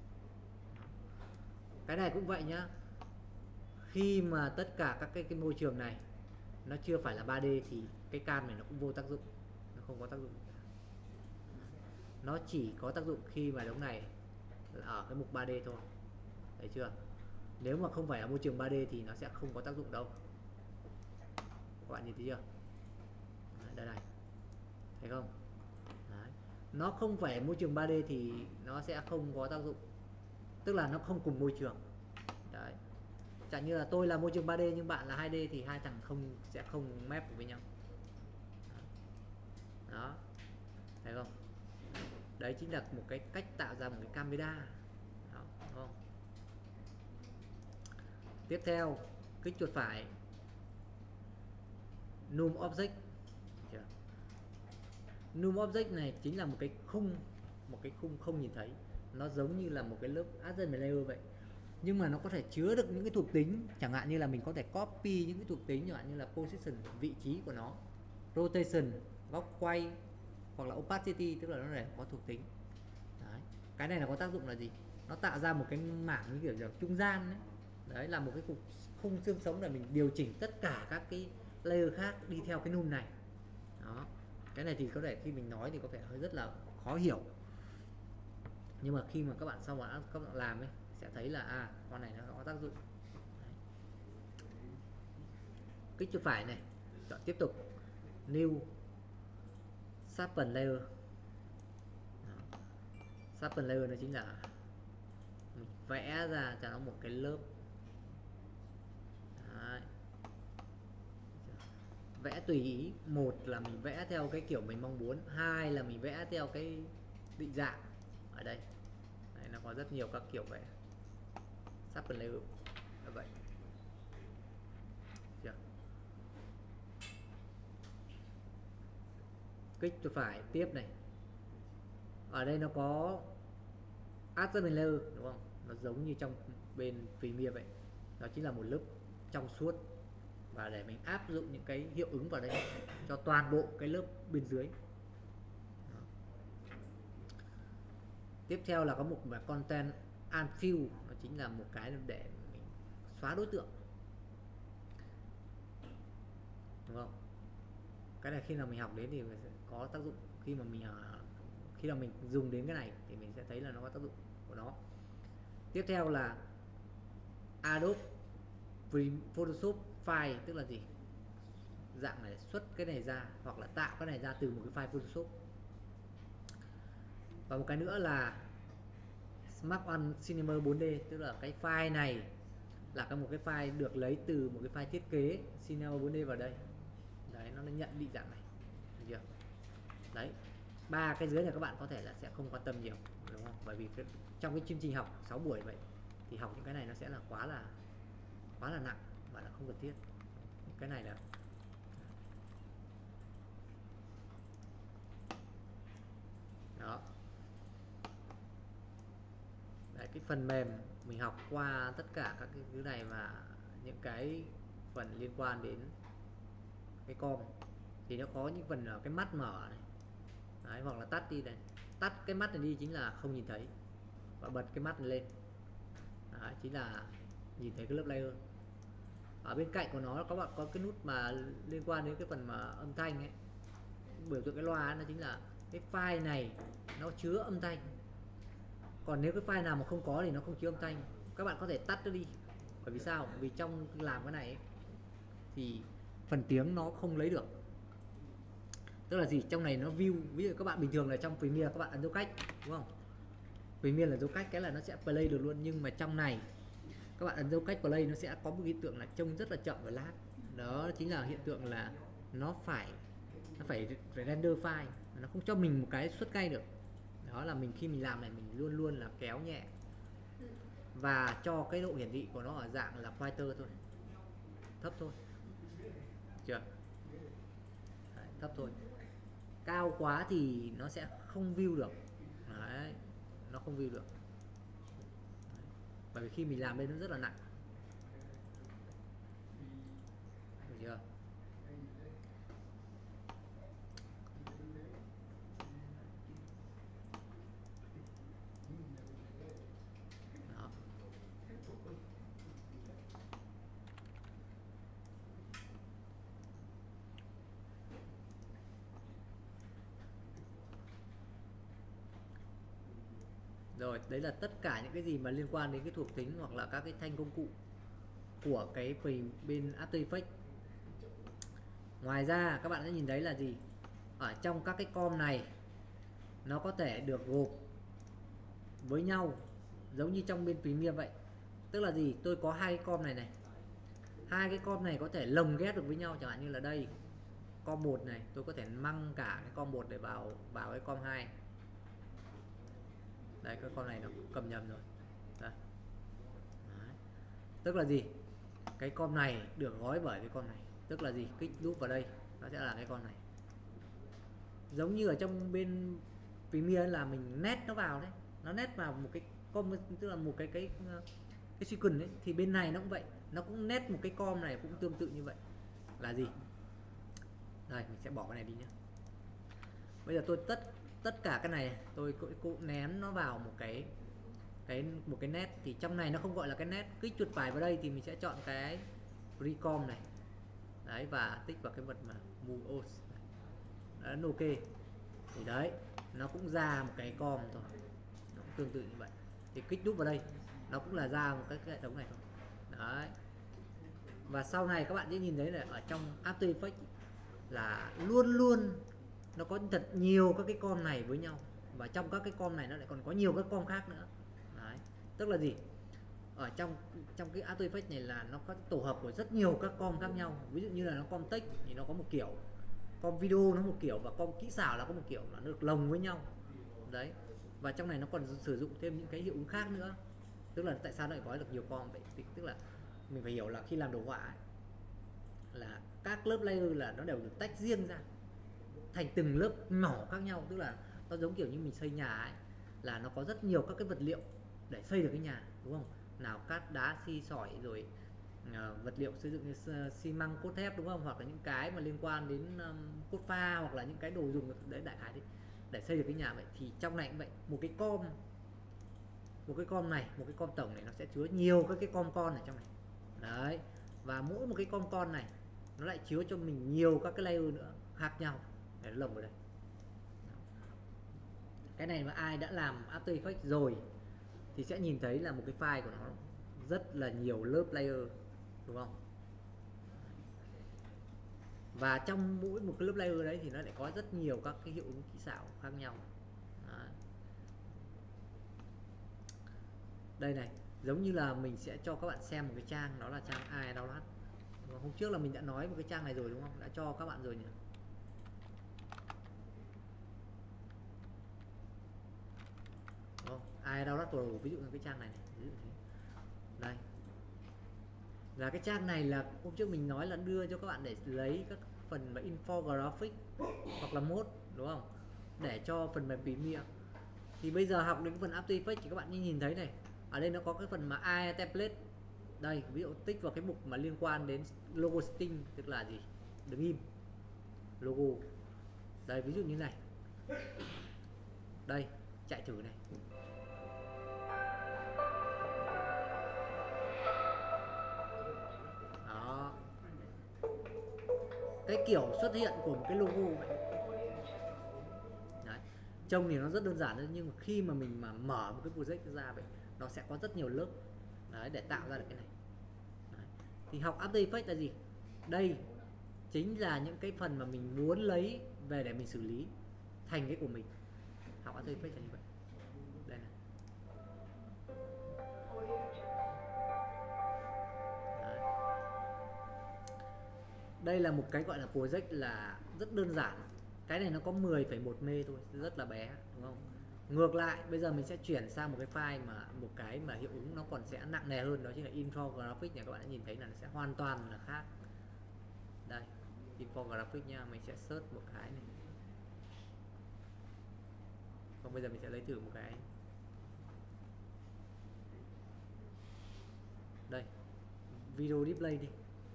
Cái này cũng vậy nhá. Khi mà tất cả các cái môi trường này nó chưa phải là 3D thì cái cam này nó cũng vô tác dụng, nó không có tác dụng. Nó chỉ có tác dụng khi mà đống này là ở cái mục 3D thôi. Thấy chưa? Nếu mà không phải ở môi trường 3D thì nó sẽ không có tác dụng đâu. Các bạn nhìn thấy chưa? Đấy, đây này. Thấy không? Đấy. Nó không phải ở môi trường 3D thì nó sẽ không có tác dụng. Tức là nó không cùng môi trường. Đấy. Chẳng như là tôi là môi trường 3D nhưng bạn là 2D thì hai thằng sẽ không map với nhau. Đó. Thấy không? Đấy chính là một cái cách tạo ra một cái camera. Đó, đúng không? Tiếp theo, kích chuột phải Null Object. Null Object này chính là một cái khung không nhìn thấy. Nó giống như là một cái lớp assembly layer vậy. Nhưng mà nó có thể chứa được những cái thuộc tính, chẳng hạn như là mình có thể copy những cái thuộc tính, chẳng hạn như là position, vị trí của nó, rotation, góc quay, hoặc là opacity, tức là nó để có thuộc tính. Đấy. Cái này là có tác dụng là gì? Nó tạo ra một cái mảng như kiểu trung gian đấy. Đấy là một cái khung xương sống để mình điều chỉnh tất cả các cái layer khác đi theo cái null này. Đó. Cái này thì có thể khi mình nói thì có vẻ hơi rất là khó hiểu, nhưng mà khi mà các bạn sau mà các bạn làm ấy sẽ thấy là con này nó có tác dụng. Đấy. Kích chuột phải này, chọn tiếp tục new sharpen layer. Sharpen layer nó chính là mình vẽ ra cho nó một cái lớp. Đấy. Vẽ tùy ý, một là mình vẽ theo cái kiểu mình mong muốn, hai là mình vẽ theo cái định dạng ở đây. Đấy, nó có rất nhiều các kiểu vẽ. Sharpen layer là vậy. Chưa? Kích chuột phải tiếp này. Ở đây nó có assembly layer đúng không? Nó giống như trong bên Premiere vậy. Đó chính là một lớp trong suốt, và để mình áp dụng những cái hiệu ứng vào đây cho toàn bộ cái lớp bên dưới. Đó. Tiếp theo là có một cái content unfill, nó chính là một cái để mình xóa đối tượng, đúng không? Cái này khi nào mình học đến thì mình sẽ có tác dụng, khi mà mình dùng đến cái này thì mình sẽ thấy là nó có tác dụng. của nó. Tiếp theo là Adobe Photoshop File, tức là gì? Dạng này xuất cái này ra hoặc là tạo cái này ra từ một cái file Photoshop. Và một cái nữa là Smart One Cinema 4D, tức là cái file này là một cái file được lấy từ một cái file thiết kế Cinema 4D vào đây. Đấy, nó nhận định dạng này. Được chưa? Đấy, ba cái dưới này các bạn có thể là sẽ không quan tâm nhiều, đúng không? Bởi vì trong cái chương trình học 6 buổi vậy thì học những cái này nó sẽ là quá là nặng và là không cần thiết. Cái này là đó. Đấy, cái phần mềm mình học qua tất cả các cái thứ này và những cái phần liên quan đến cái com thì nó có những phần ở cái mắt mở này. Đấy, hoặc là tắt đi này, tắt cái mắt này đi chính là không nhìn thấy, và bật cái mắt này lên. Đấy, chính là nhìn thấy cái lớp layer. Ở bên cạnh của nó các bạn có cái nút mà liên quan đến cái phần mà âm thanh ấy, biểu tượng cái loa ấy, nó chính là cái file này nó chứa âm thanh. Còn nếu cái file nào mà không có thì nó không chứa âm thanh, các bạn có thể tắt nó đi. Bởi vì sao? Vì trong làm cái này ấy, thì phần tiếng nó không lấy được. Tức là gì? Trong này nó view, ví dụ các bạn bình thường là trong Premiere các bạn ấn dấu cách, đúng không? Premiere là dấu cách cái là nó sẽ play được luôn, nhưng mà trong này các bạn ấn dấu cách play nó sẽ có một hiện tượng là trông rất là chậm và lag. Đó chính là hiện tượng là nó phải render file, nó không cho mình một cái xuất ngay được. Đó là khi mình làm này mình luôn luôn là kéo nhẹ và cho cái độ hiển thị của nó ở dạng là quieter thôi, thấp thôi, chưa? Đấy, thấp thôi. Cao quá thì nó sẽ không view được. Đấy, nó không view được. Đấy. Bởi vì khi mình làm lên nó rất là nặng, được chưa? Đó. Rồi, đấy là tất cả những cái gì mà liên quan đến cái thuộc tính hoặc là các cái thanh công cụ của cái bên After Effects. Ngoài ra các bạn sẽ nhìn thấy là gì? Ở trong các cái com này nó có thể được gộp với nhau giống như trong bên Premiere vậy. Tức là gì? Tôi có hai cái com này, hai cái com này có thể lồng ghép được với nhau, chẳng hạn như là đây com 1 này, tôi có thể mang cả cái com 1 để vào cái com 2. Đấy, cái con này nó cầm nhầm rồi. Đấy. Đấy. Tức là gì? Cái com này được gói bởi cái con này. Tức là gì? Kích đúp vào đây nó sẽ là cái con này. Giống như ở trong bên Premiere là mình nét nó vào đấy, nó nét vào một cái com, tức là một cái sequence đấy, thì bên này nó cũng vậy, nó cũng nét một cái com này cũng tương tự như vậy. Là gì? Đây, mình sẽ bỏ cái này đi nhé. Bây giờ tôi tất cả cái này tôi cũng nén nó vào một cái nét, thì trong này nó không gọi là cái nét. Kích chuột phải vào đây thì mình sẽ chọn cái recom này. Đấy, và tích vào cái vật mà move os. Đấy, ok. Thì đấy, nó cũng ra một cái com thôi. Nó cũng tương tự như vậy. Thì kích đúp vào đây nó cũng là ra một cái hệ thống này thôi. Đấy. Và sau này các bạn sẽ nhìn thấy là ở trong After Effects là luôn luôn nó có thật nhiều các cái com này với nhau, và trong các cái com này nó lại còn có nhiều các com khác nữa. Đấy. Tức là gì? Ở trong cái After Effects này là nó có tổ hợp của rất nhiều các com khác nhau. Ví dụ như là nó com text thì nó có một kiểu, com video nó một kiểu, và com kỹ xảo là có một kiểu, nó được lồng với nhau. Đấy. Và trong này nó còn sử dụng thêm những cái hiệu ứng khác nữa. Tức là tại sao nó lại gói được nhiều com vậy? Tức là mình phải hiểu là khi làm đồ họa ấy, là các lớp layer là nó đều được tách riêng ra thành từng lớp nhỏ khác nhau. Tức là nó giống kiểu như mình xây nhà ấy, là nó có rất nhiều các cái vật liệu để xây được cái nhà, đúng không? Nào cát đá xi sỏi, rồi vật liệu xây dựng như xi măng cốt thép, đúng không? Hoặc là những cái mà liên quan đến cốt pha, hoặc là những cái đồ dùng đấy, đại khái đấy, để xây được cái nhà vậy. Thì trong này cũng vậy, một cái com này, một cái com tổng này nó sẽ chứa nhiều các cái com con ở trong này. Đấy. Và mỗi một cái com con này nó lại chứa cho mình nhiều các cái layer nữa khác nhau để nó lồng vào đây. Cái này mà ai đã làm After Effects rồi thì sẽ nhìn thấy là một cái file của nó rất là nhiều lớp layer, đúng không? Và trong mỗi một cái lớp layer đấy thì nó lại có rất nhiều các cái hiệu ứng kỹ xảo khác nhau. Đấy. Đây này, giống như là mình sẽ cho các bạn xem một cái trang, đó là trang ai download. Hôm trước là mình đã nói một cái trang này rồi đúng không? Đã cho các bạn rồi nhỉ? Ai download Pro, ví dụ như cái trang này, ví dụ thế. Đây là cái trang này là hôm trước mình nói là đưa cho các bạn để lấy các phần mà infographic hoặc là mode, đúng không, để cho phần mềm Premiere. Thì bây giờ học đến cái phần After Effects thì các bạn nhìn thấy này, ở đây nó có cái phần mà AI template. Đây, ví dụ tích vào cái mục mà liên quan đến logo setting, tức là gì, đừng im logo. Đây, ví dụ như này, đây chạy thử này. Đó, cái kiểu xuất hiện của một cái logo vậy. Đấy. Trông thì nó rất đơn giản thôi, nhưng mà khi mà mình mà mở một cái project ra vậy, nó sẽ có rất nhiều lớp. Đấy, để tạo ra được cái này. Đấy. Thì học After Effects là gì? Đây chính là những cái phần mà mình muốn lấy về để mình xử lý thành cái của mình. Học After Effects là như vậy. Đây này. Đấy. Đây là một cái gọi là project là rất đơn giản. Cái này nó có 10,1 MB thôi, rất là bé, đúng không? Ngược lại, bây giờ mình sẽ chuyển sang một cái file mà một cái mà hiệu ứng nó còn sẽ nặng nề hơn, đó chính là infographic này. Các bạn đã nhìn thấy là nó sẽ hoàn toàn là khác. Đây, infographic nha, mình sẽ search một cái này. Còn bây giờ mình sẽ lấy thử một cái. Đây, video display đi.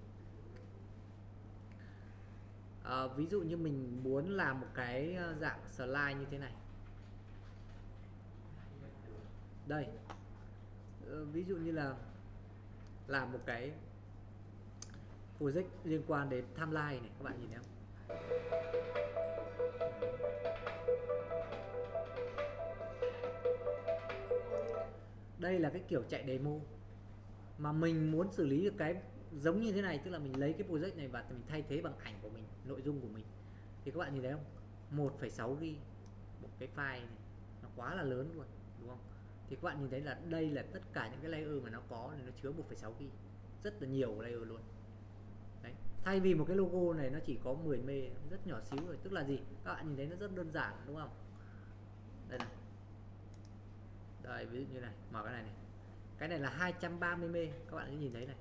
Ví dụ như mình muốn làm một cái dạng slide như thế này. Đây, ví dụ như là làm một cái project liên quan đến timeline này, các bạn nhìn thấy không? Đây là cái kiểu chạy demo mà mình muốn xử lý được cái giống như thế này, tức là mình lấy cái project này và mình thay thế bằng ảnh của mình, nội dung của mình. Thì các bạn nhìn thấy không? 1,6 GB một cái file này, nó quá là lớn luôn, đúng không? Thì các bạn nhìn thấy là đây là tất cả những cái layer mà nó có thì nó chứa 1,6 GB, rất là nhiều layer luôn. Đấy. Thay vì một cái logo này nó chỉ có 10 MB, rất nhỏ xíu rồi, tức là gì? Các bạn nhìn thấy nó rất đơn giản, đúng không? Đây này. Đây, ví dụ như này, mở cái này này. Cái này là 230 MB, các bạn sẽ nhìn thấy này.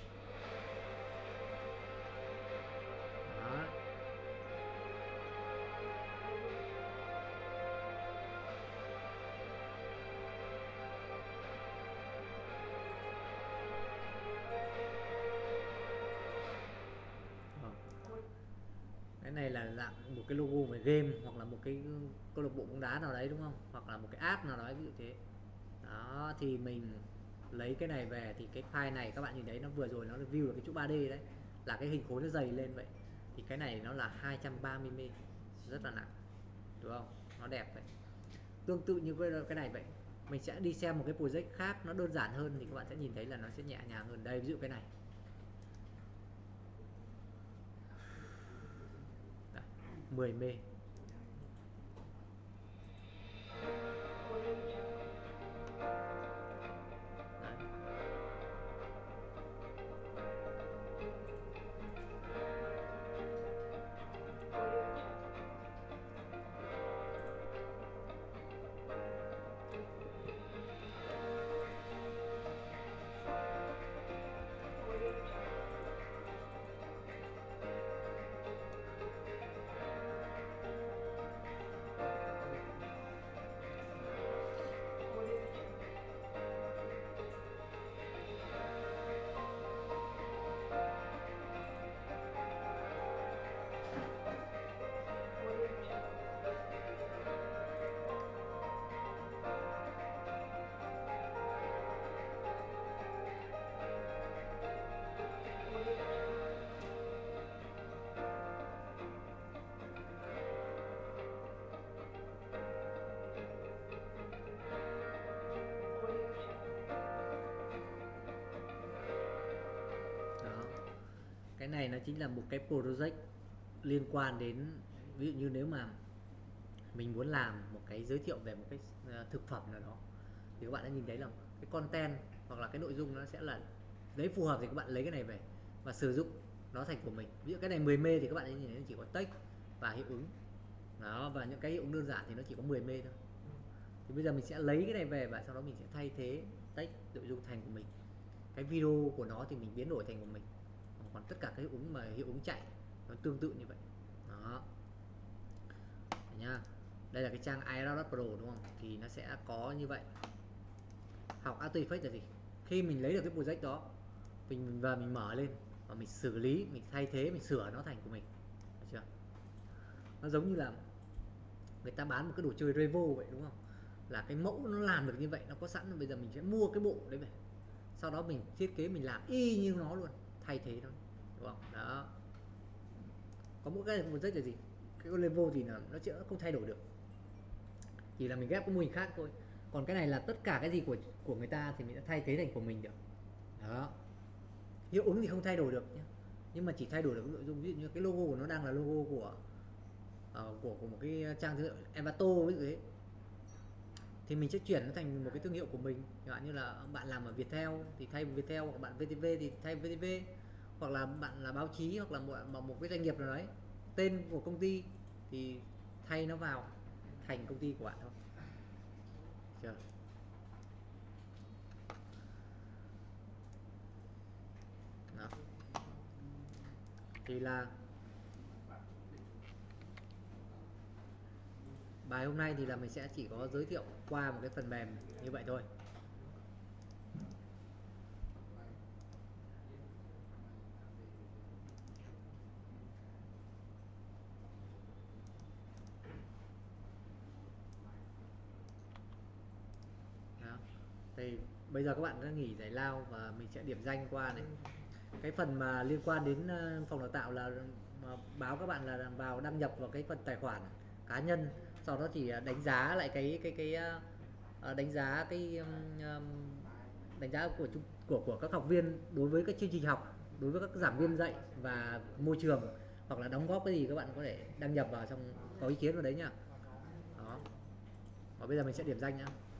Đó. Cái này là dạng một cái logo về game hoặc là một cái câu lạc bộ bóng đá nào đấy, đúng không? Hoặc là một cái app nào đấy, ví dụ thế. Đó, thì mình lấy cái này về thì cái file này các bạn nhìn thấy nó vừa rồi nó review là cái chữ 3D đấy, là cái hình khối nó dày lên vậy. Thì cái này nó là 230 MB, rất là nặng, đúng không? Nó đẹp vậy. Tương tự như cái này vậy, mình sẽ đi xem một cái project khác nó đơn giản hơn thì các bạn sẽ nhìn thấy là nó sẽ nhẹ nhàng hơn. Đây, ví dụ cái này. Đây, 10 MB. này nó chính là một cái project liên quan đến, ví dụ như nếu mà mình muốn làm một cái giới thiệu về một cái thực phẩm nào đó, thì các bạn đã nhìn thấy là cái content hoặc là cái nội dung nó sẽ là đấy, phù hợp thì các bạn lấy cái này về và sử dụng nó thành của mình. Ví dụ cái này 10 mê thì các bạn nhìn thấy nó chỉ có text và hiệu ứng đó, và những cái hiệu ứng đơn giản thì nó chỉ có 10 mê thôi. Thì bây giờ mình sẽ lấy cái này về và sau đó mình sẽ thay thế text nội dung thành của mình. Cái video của nó thì mình biến đổi thành của mình, còn tất cả cái hiệu ứng mà hiệu ứng chạy nó tương tự như vậy đó. Đấy nha. Đây là cái trang iRoute Pro đúng không, thì nó sẽ có như vậy. Học After Effects là gì? Khi mình lấy được cái project đó, mình và mình mở lên và mình xử lý, mình thay thế, mình sửa nó thành của mình. Được chưa? Nó giống như là người ta bán một cái đồ chơi Revo vậy đúng không? Là cái mẫu nó làm được như vậy, nó có sẵn, bây giờ mình sẽ mua cái bộ đấy về, sau đó mình thiết kế, mình làm y như nó luôn, thay thế nó, đúng không? Đó. Có mỗi cái project là gì? Cái level thì nó sẽ không thay đổi được, chỉ là mình ghép cái mô hình khác thôi. Còn cái này là tất cả cái gì của người ta thì mình sẽ thay thế thành của mình được. Đó. Hiệu ứng thì không thay đổi được nhé, nhưng mà chỉ thay đổi được cái nội dung. Ví dụ như cái logo của nó đang là logo của một cái trang thương hiệu Envato ví dụ thế, thì mình sẽ chuyển nó thành một cái thương hiệu của mình. Chẳng hạn như là bạn làm ở Viettel thì thay Viettel, hoặc bạn VTV thì thay VTV, hoặc là bạn là báo chí hoặc là một cái doanh nghiệp nào đấy, tên của công ty thì thay nó vào thành công ty của bạn thôi. Chưa? Đó. Thì là bài hôm nay thì là mình sẽ chỉ có giới thiệu qua một cái phần mềm như vậy thôi. Đó. Thì bây giờ các bạn đã nghỉ giải lao và mình sẽ điểm danh qua này. Cái phần mà liên quan đến phòng đào tạo là báo các bạn là vào đăng nhập vào cái phần tài khoản cá nhân, sau đó thì đánh giá lại đánh giá đánh giá của các học viên đối với các chương trình học, đối với các giảng viên dạy và môi trường, hoặc là đóng góp cái gì các bạn có thể đăng nhập vào trong, có ý kiến vào đấy nhá. Đó. Và bây giờ mình sẽ điểm danh nhá.